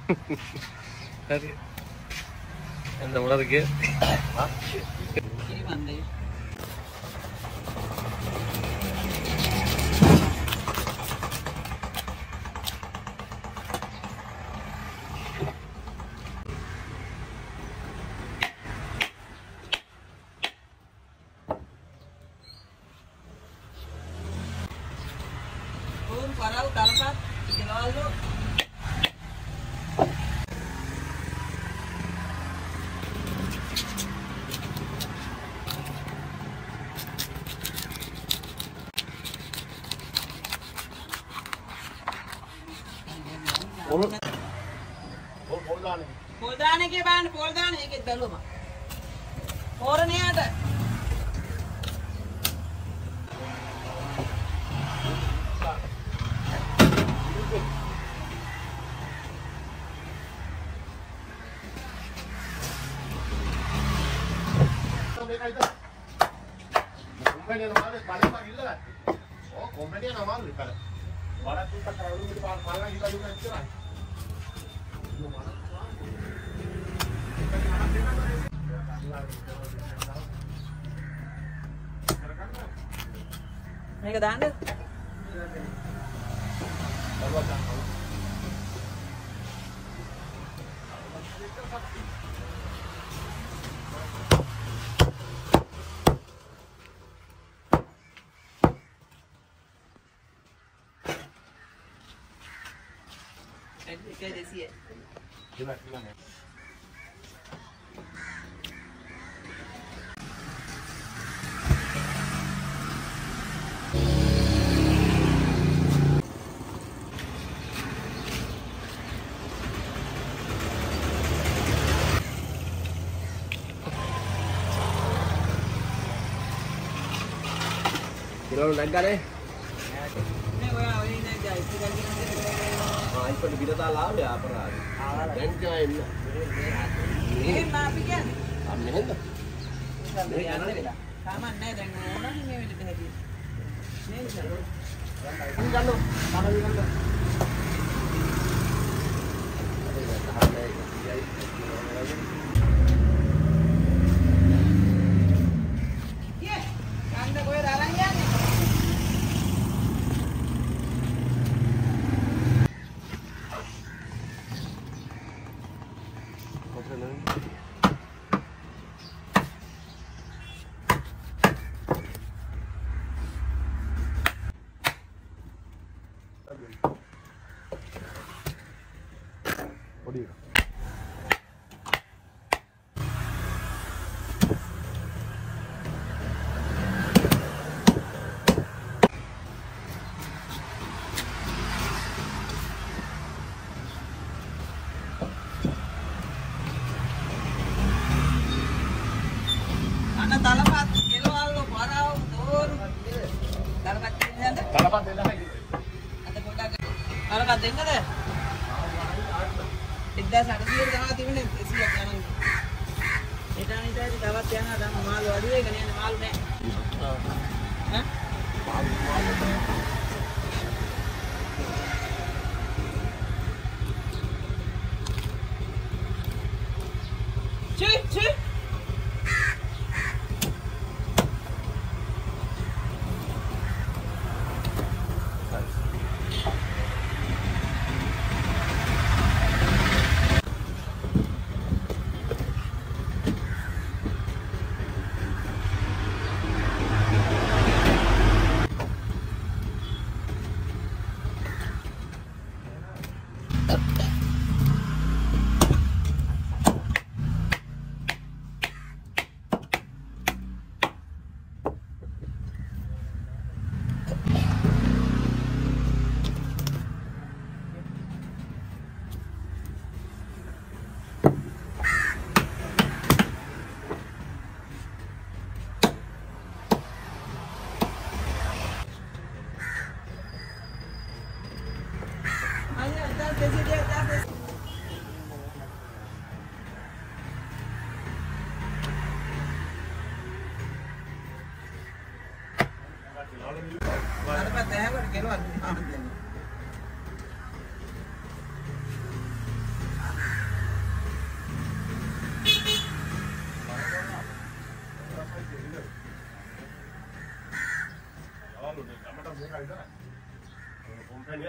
හරි. එන්න මොනවද කියේ? ආ. කිරි මන්දේ. Parau talaga kinalo පොල් පොල් දාන්නේ. පොල් දාන එකේ බලන්න පොල් දාන එකේ බැලුවම හොරණයට කොම්පැනි යන මාළේ බලන්න ඉල්ලලා. ඔව් කොම්පැනි යන මාළේ බලන්න. බලන්න තුන්ට කරවලු පිට පාර පාරලා ඉල්ලලා දුන්නා ඉච්චරයි. මේක දාන්නද? Cái đấy gì? Gimana gimana? Kilo naga deh. Ini wah ini naik jauh. Itu kan Ah, itu di kita tahu ya pernah. Dan kain. ini maaf kan? Kami hendak. Sama nih dengan orang ini udah berhenti. Ini bisa. Ini kan lo, mana ini kan lo? Iya, anda kau darang ya nih. Bodi. Anda talapat, kilo alo, parau, tur. Talapat ini ada? Talapan dia lagi. Ada bola. Talapat dengar deh. Idda sadasiya තමයි තිබුණේ එසියක් ගණන්. ඊටාන ඊටාට තවත් යනවා දැන් මාළු අඩු වෙගෙන යන මාළු නෑ. ඈ? චි චි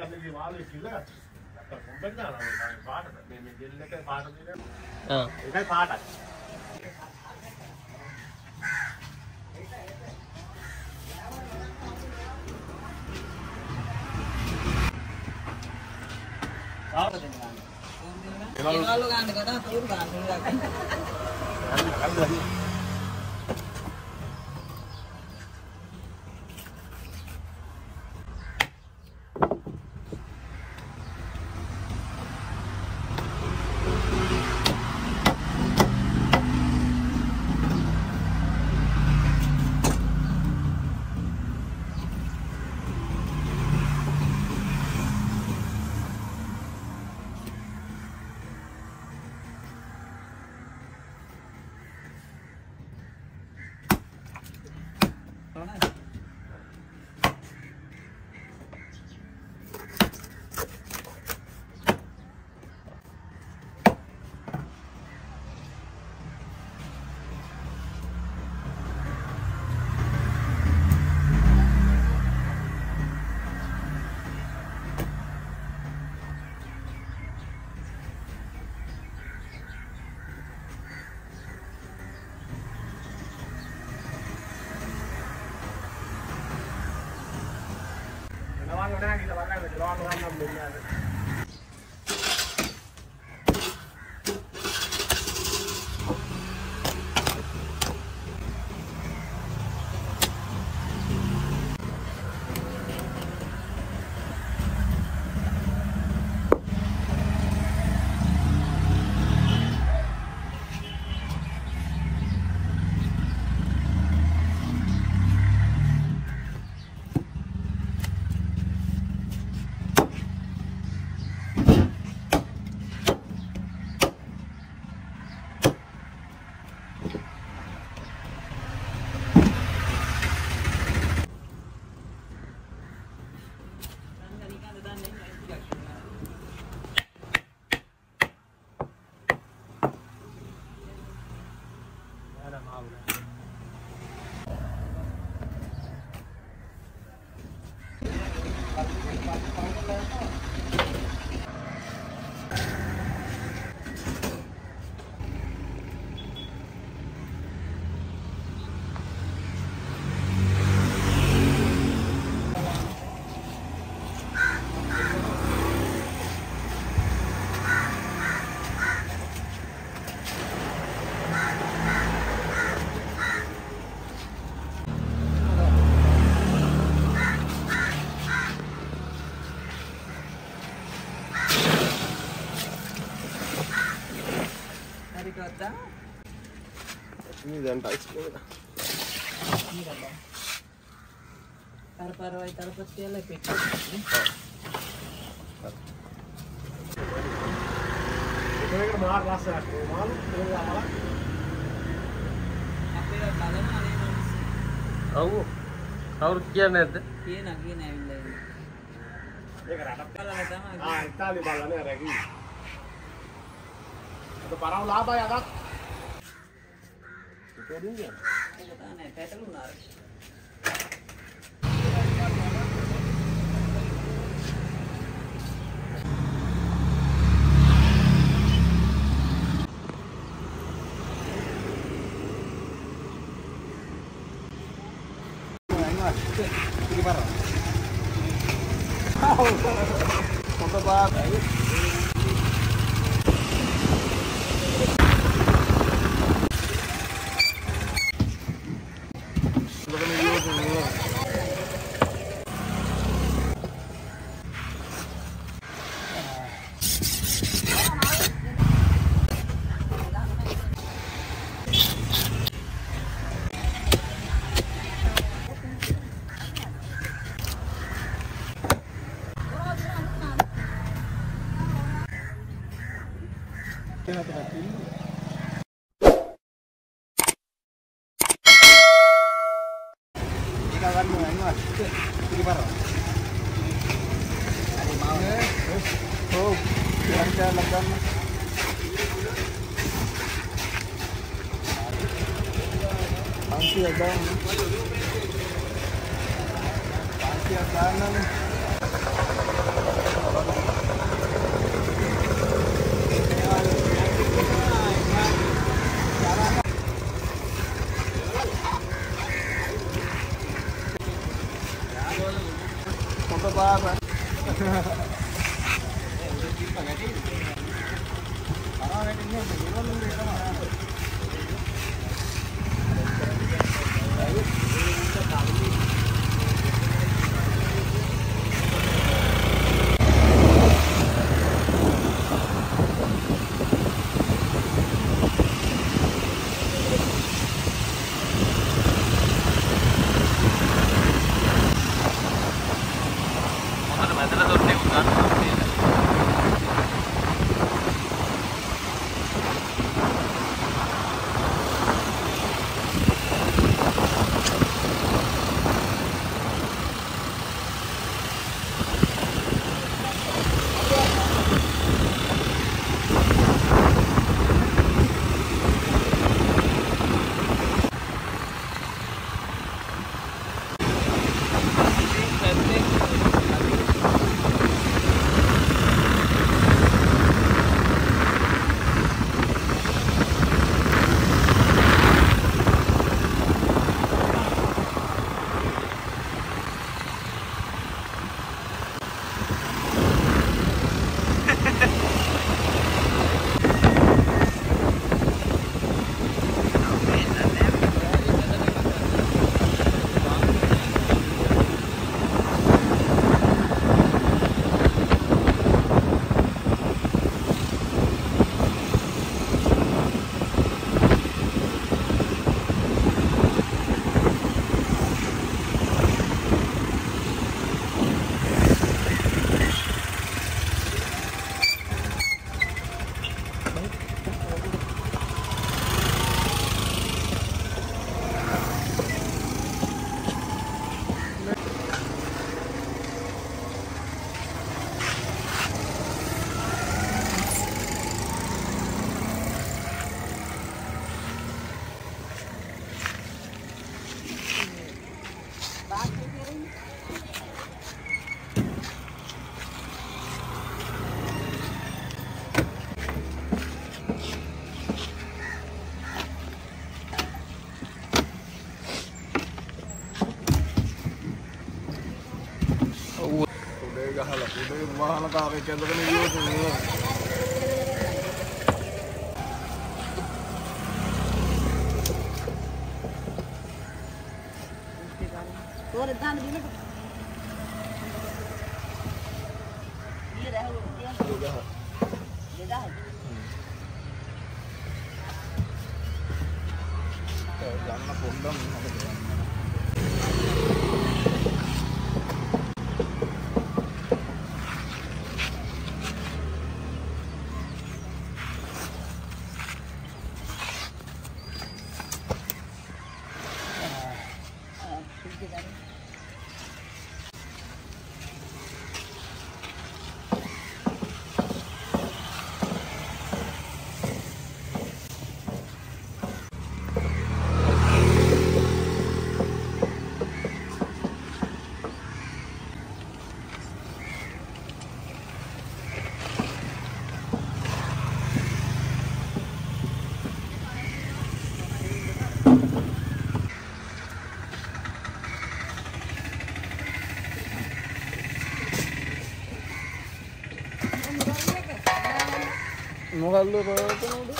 ඒකයි පාටක්. ඒගොල්ලෝ ගන්න ගන්න කවුරු ගන්න ini dan tais juga. Taruh-taruh taruh peti lah peti. Itu kan mahal rasa aku. Mahal itu mahal. Apa ya dalam mana ini? Aku, kau kian ada? Kian lagi nih bilang. Dia kerana Kalau ada mah. ah Itali balanya lagi. Itu parang laba ya kak? Itu dia. Kita nih petel lunar. Pasti ada. Pasti ada. ගහලා උඩේ වාහන තාරයක් ඇඳගෙන ගියොත් තෝරේ දාන්න බිමට. ඊය රැහුව තියන්න. දෙදා. යන්න පොඩ්ඩක් මොකද මොකල්ලෝ කරනවද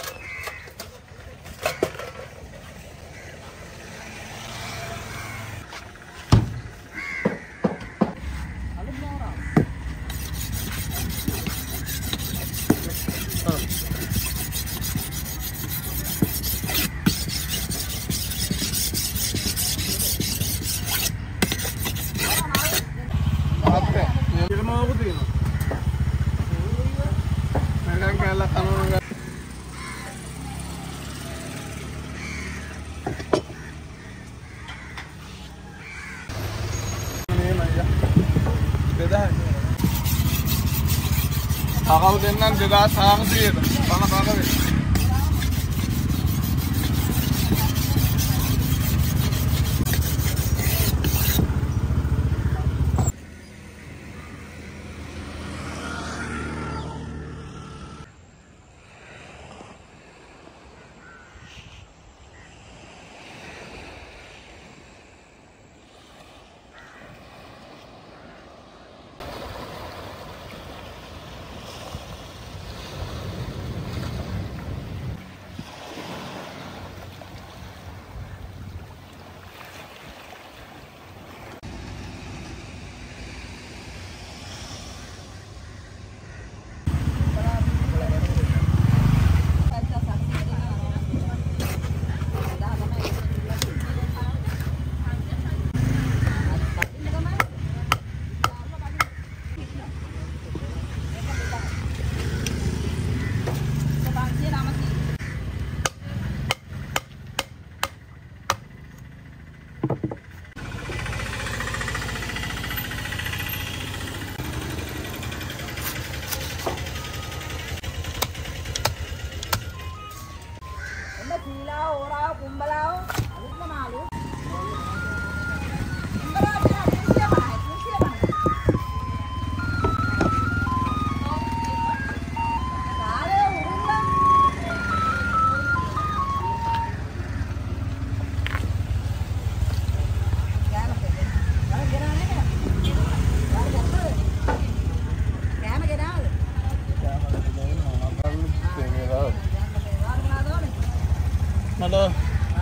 Akal dengan juga sanksi, sama sama. silau, orau, kumbalau. Alis na malu. Halo.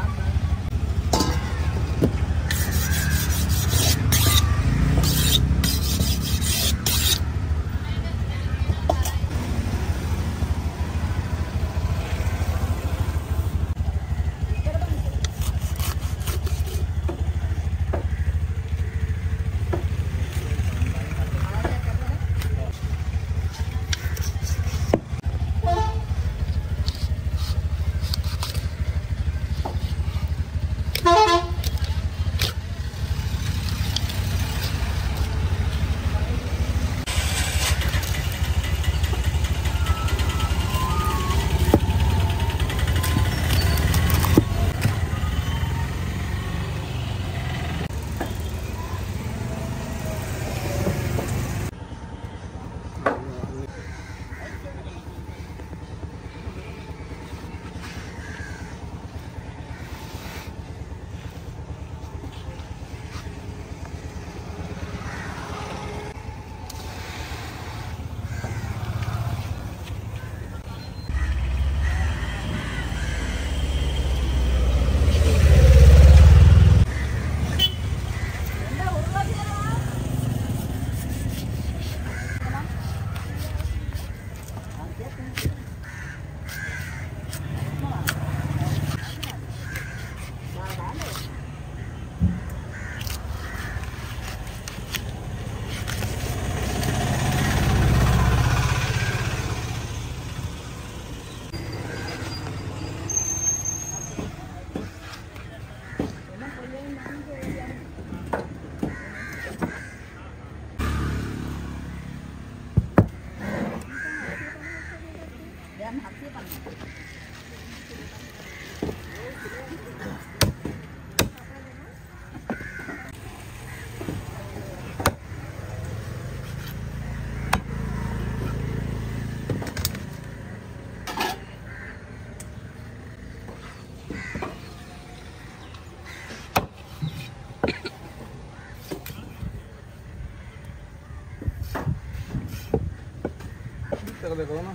देखो ना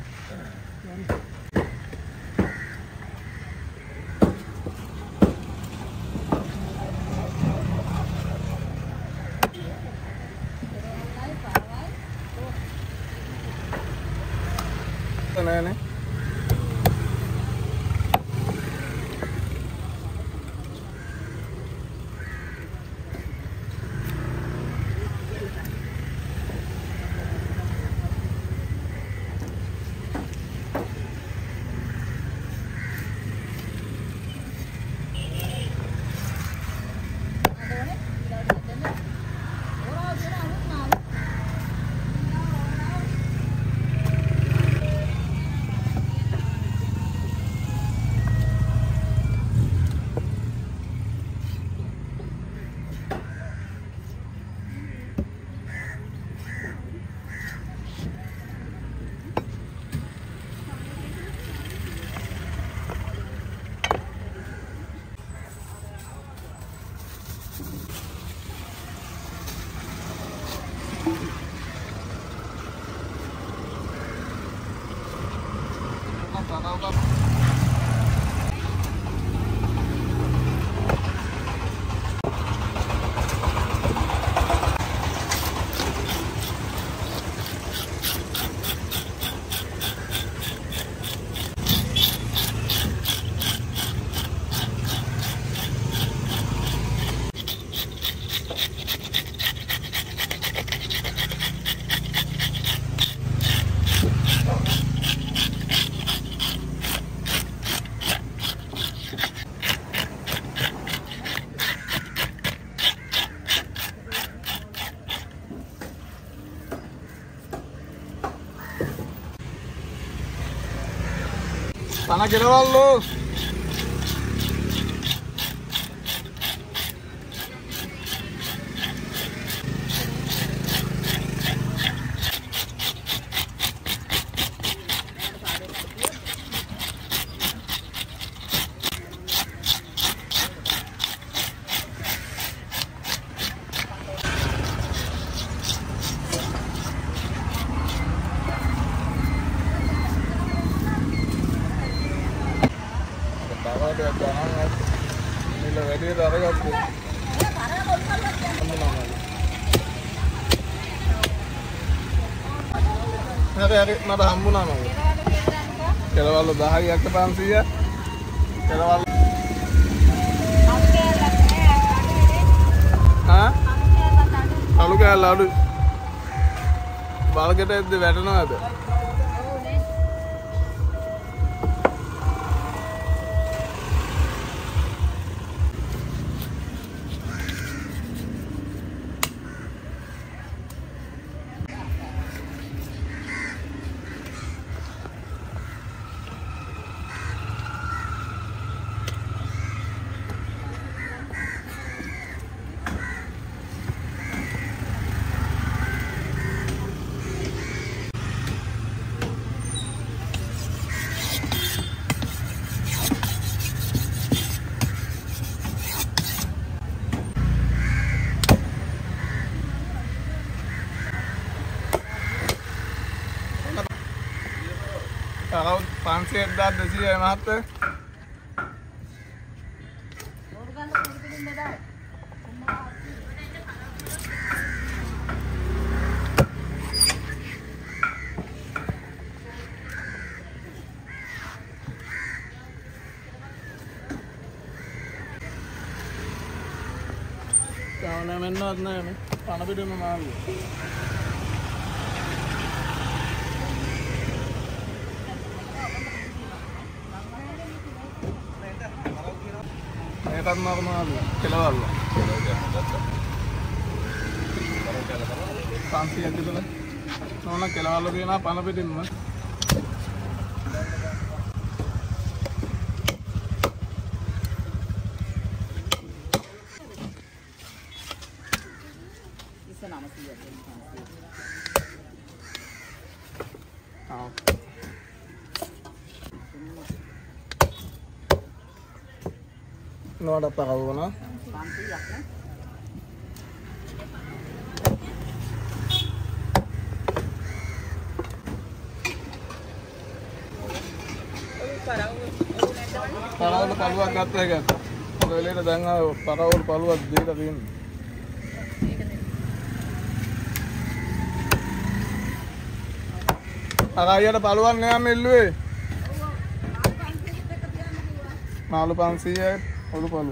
नया नहीं Sana kira lo මොනවද ගණන් නිල වැඩියට අරගත්තේ. හරි හරි මට හම්බුණා නේද? කෙලවල්ල දහයක්ට පන්සීය. කෙලවල්ල හා? අලු කෑල්ල අඩු. බලකට එද්ද වැටෙනවද? Kalau pansi dah desi ya mat. Kau nak menat nak ni, mana benda malu. Kan normal, kelawal. Fancy aja tu lah. Nona kelawal lagi na panah pedin mah. Isa nama siya. Ah. Nona apa kau na? Fancy yak na. Parawal paluat kata kan? Kalau ini dah dengar parawal paluat dia dah ini. Agak ada paluan ni ambil lu. Malu pangsi ya. Palu palu.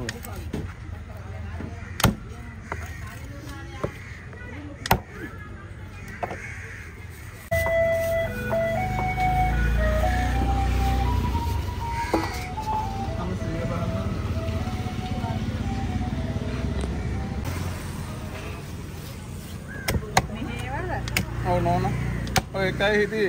Oh no no. Oh ikai hiti.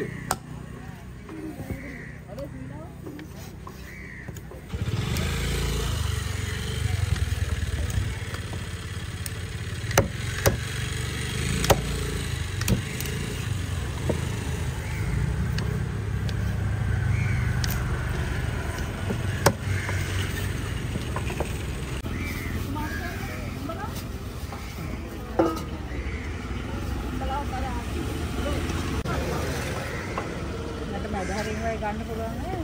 ගන්න පුළුවන් නේ.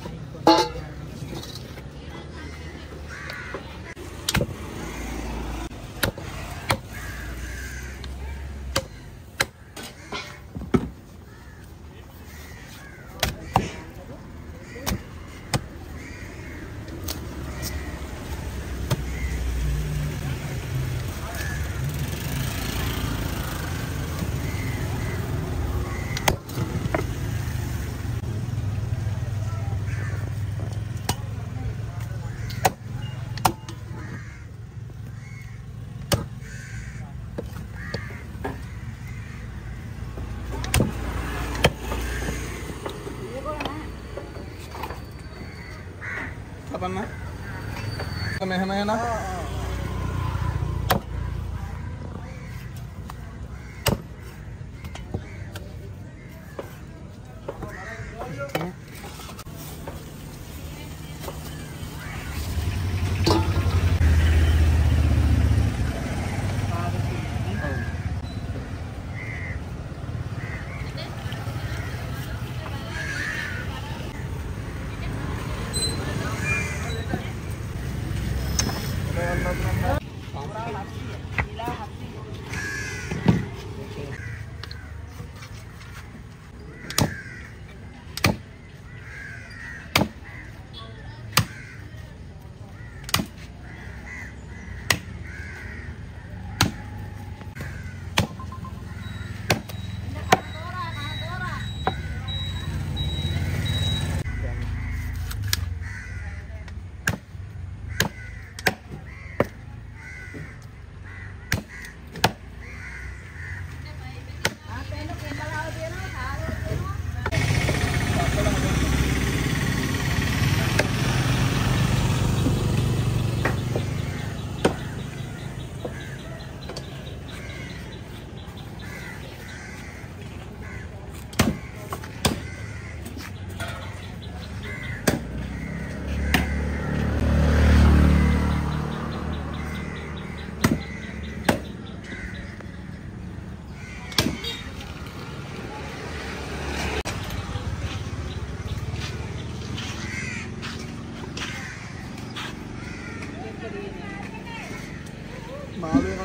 Apa na? Kami hana hana.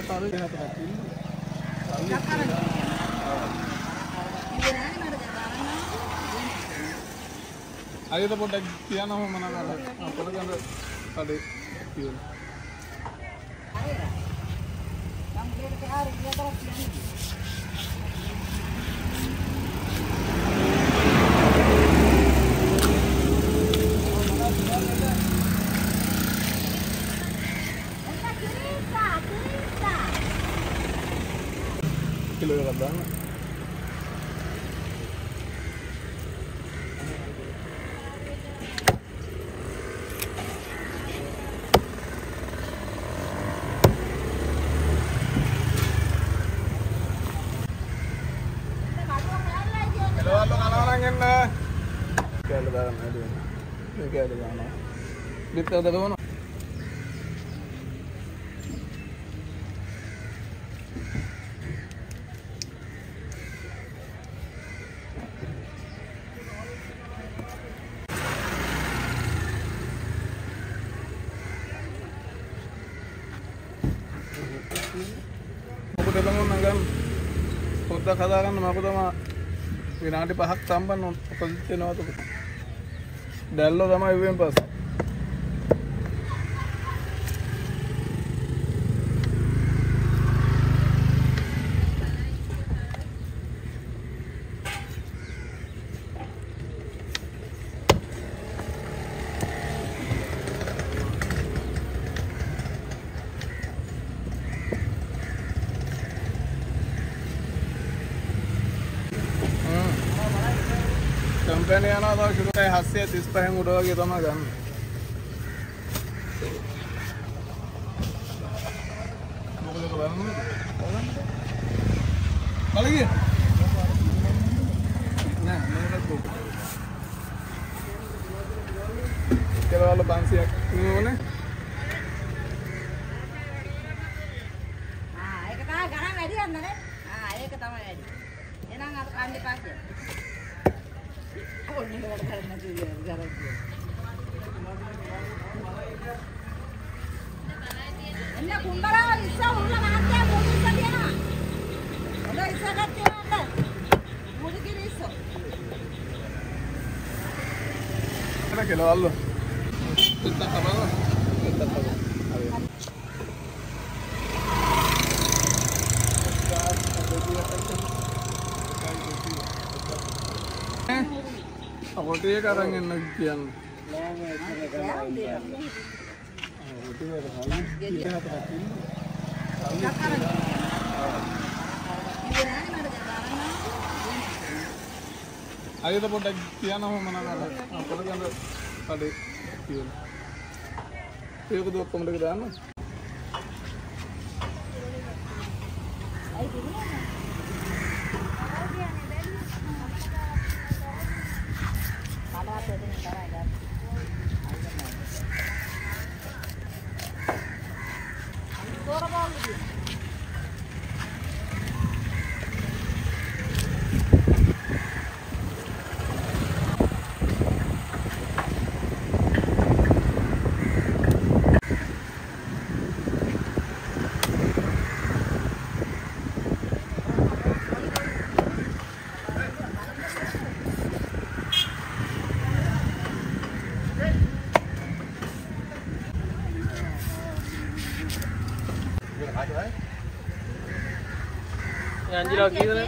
සල්ලි හතරක් ඉන්නේ. සල්ලි අයියෝ පොඩ්ඩක් කියන්න ඕම මම නේද පොඩ්ඩක් කඩේ කියන්න. Kilo එකක් දාන්න. එළවලු කනවා නම් එන්න. කැල දාන්න නේද? මේ කැල දානවා. පිටත දරවන. මොකද බලන්න නම් පොඩ්ඩක් හදාගන්න මම තමයි විනාඩි පහක් සම්බන්ධ ඔපොසිට් වෙනවද දැල්ලෝ තමයි ඉවෙන් පස්සේ कंपनी आना था शुरू का हाथ से तीस पर हैंग उड़ा गया तो मैं गन अलग ना मेरा तो क्या वाला बांसी इन्होंने हाँ एक ताहा गाना मेरी अंदर है हाँ एक ताहा मेरी ये ना आप कांडे पास है कोने का करना चाहिए जरा अन्य कुंबरा इस्सा उल्ला मारते हैं मुझे इस्सा दिया ना उल्ला इस्सा करते हैं अंदर मुझे की इस्सा क्या किलो आलू कितना खाना कितना खाना रोटी एक रंग नक्कियान अरे तो पॉडक किया ना हो मना ना पॉडक के अंदर कड़े किया ये को दो कमरे के दान अंजिला की इधर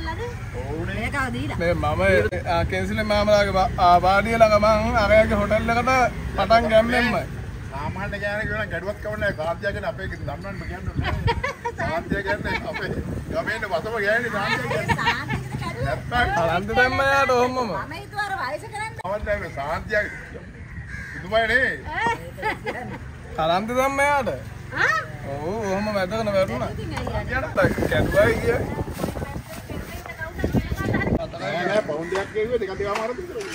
මේ මම කෙන්සිලේ මාමලාගේ වාඩිය ළඟ මං අරයාගේ හොටෙල් එකට පටන් ගැම්මෙන්මයි සාමාන්‍ය ගෑණි කියන ගැඩුවක් කවන්නේ කාන්තිය කියන අපේ දන්නවන්න කියන්නේ නැහැ කාන්තිය කියන්නේ අපේ ගමේන වතම ගෑණි කාන්තිය කියන්නේ නැත්නම් අරන්ද දැම්ම යාට ඔහොමම මම හිතුවා අර වයස කරන්නේ අවන්නේ කාන්තිය පුදුමයිනේ අරන්ද දැම්ම යාට ආ ඔව් ඔහොම වැදගෙන වැටුණා යාට කැඩුවයි කිය නෑ පවුන්ඩයක් ගෙව්වේ දෙක දෙකම අර විතර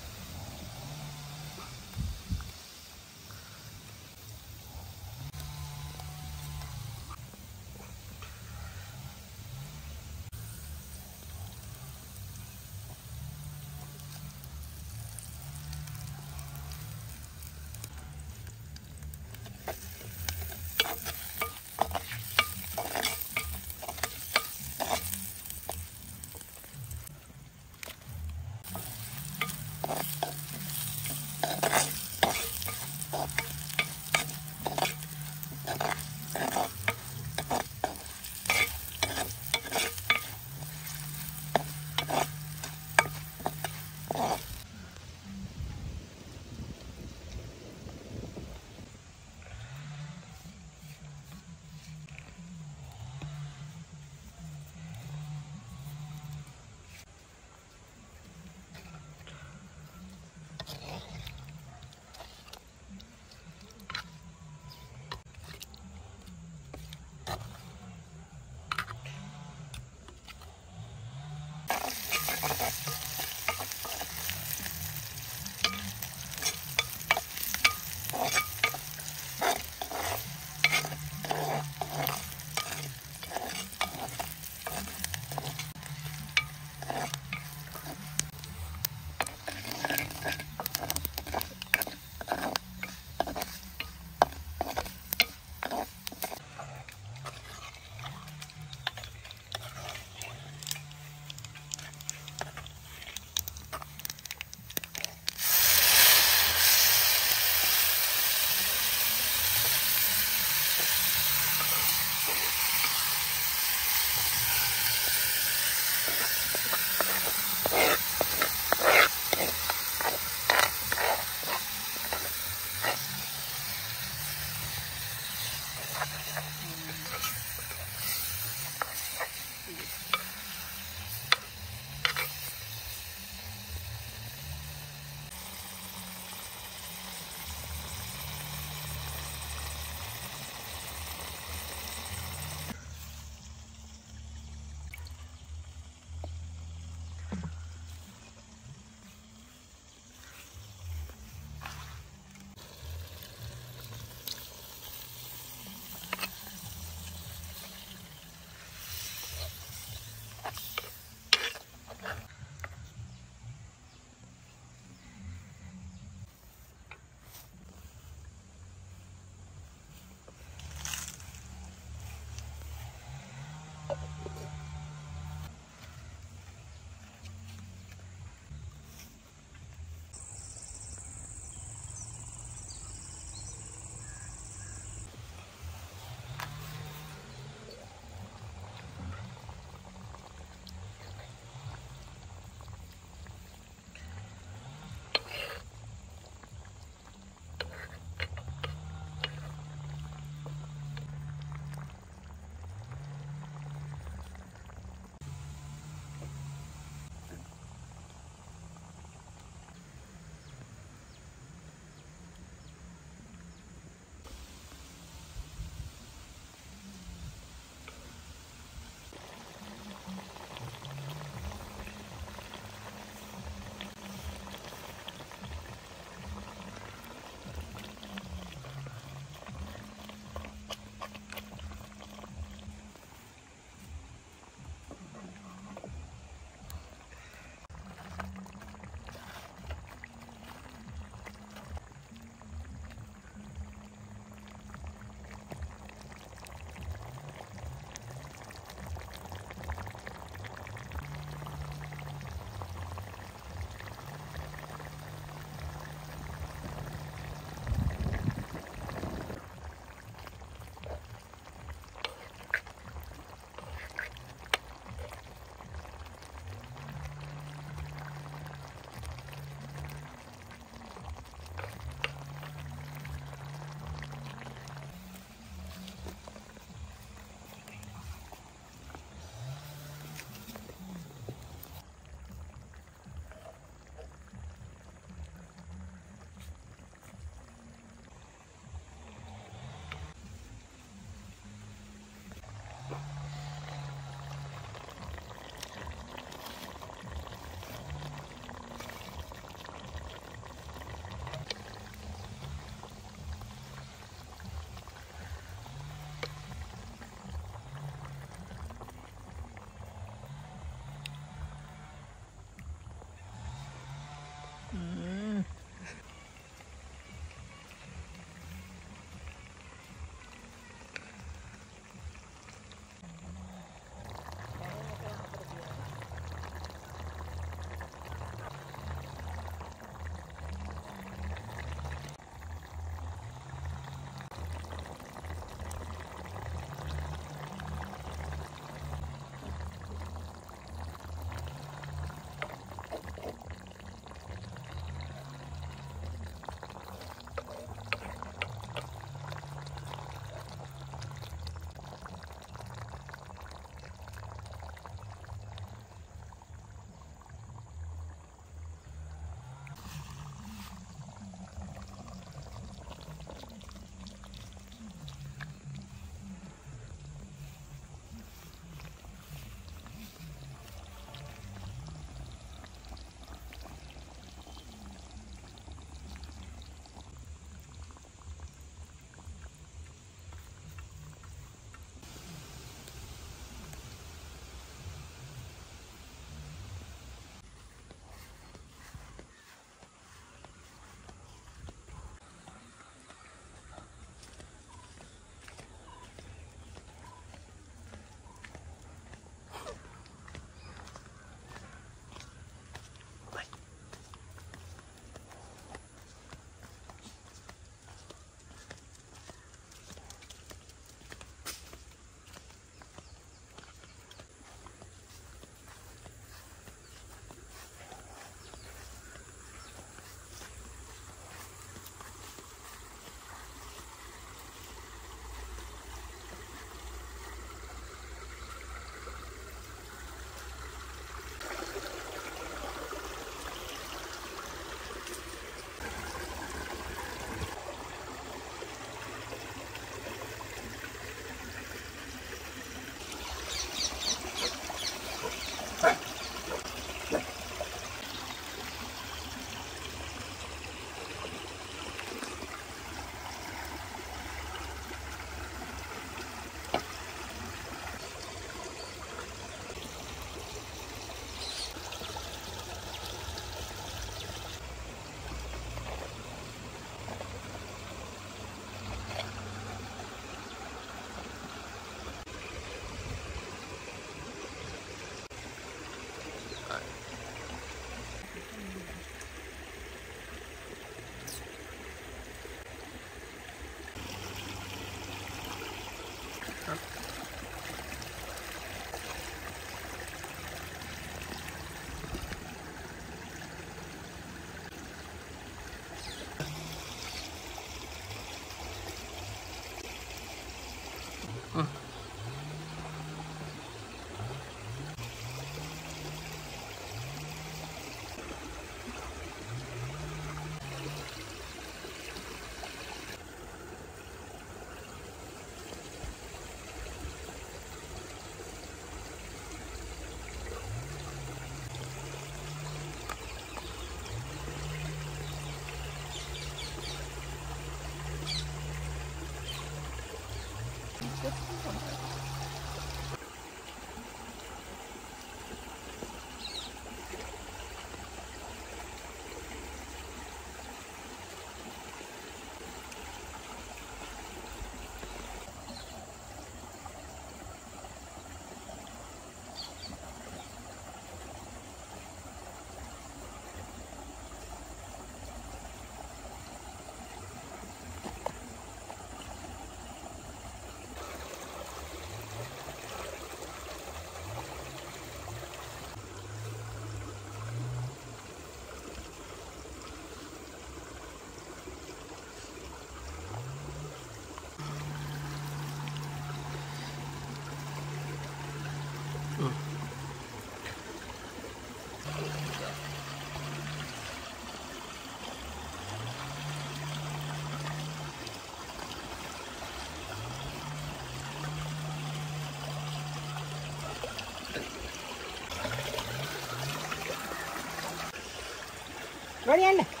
Ready, end.